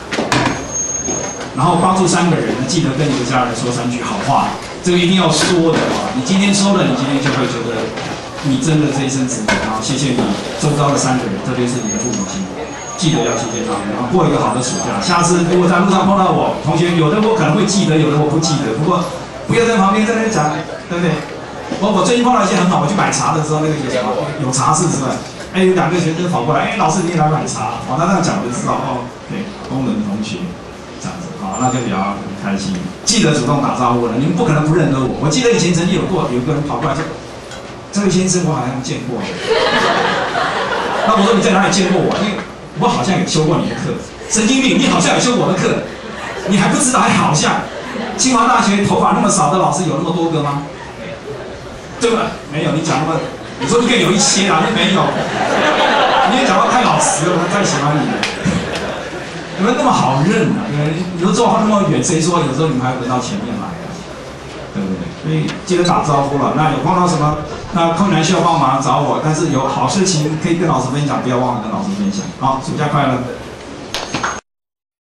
然后帮助3个人，记得跟你的家人说3句好话，这个一定要说的你今天说了，你今天就会觉得你真的这一生值得。谢谢你周遭的3个人，特别是你的父母亲。 记得要谢谢他们，然后过一个好的暑假。下次如果在路上碰到我同学，有的我可能会记得，有的我不记得。不过不要在旁边在那讲，对不对？我最近碰到一些很好，我去买茶的时候，那个有什么有茶室是吧？哎，有2个学生跑过来，哎，老师你也来买茶，哦，他这样讲我就知道，哦，对，工人同学这样子，好，那就聊很开心。记得主动打招呼了，你们不可能不认得我。我记得以前曾经有个人跑过来说，这位先生我好像见过。那我说你在哪里见过我？因为我好像有修过你的课。神经病，你好像有修我的课，你还不知道，还好像。清华大学头发那么少的老师有那么多个吗？对吧？没有，你讲那么，你说应该有一些啦，没有。你也讲到太老实了，我太喜欢你了。你们那么好认啊，对不对？有时候那么远，谁说有时候你们还轮到前面来啊？对不对？所以记得打招呼了。那有碰到什么那困难需要帮忙找我，但是有好事情可以跟老师分享，不要忘了跟老师分享。好，暑假快乐！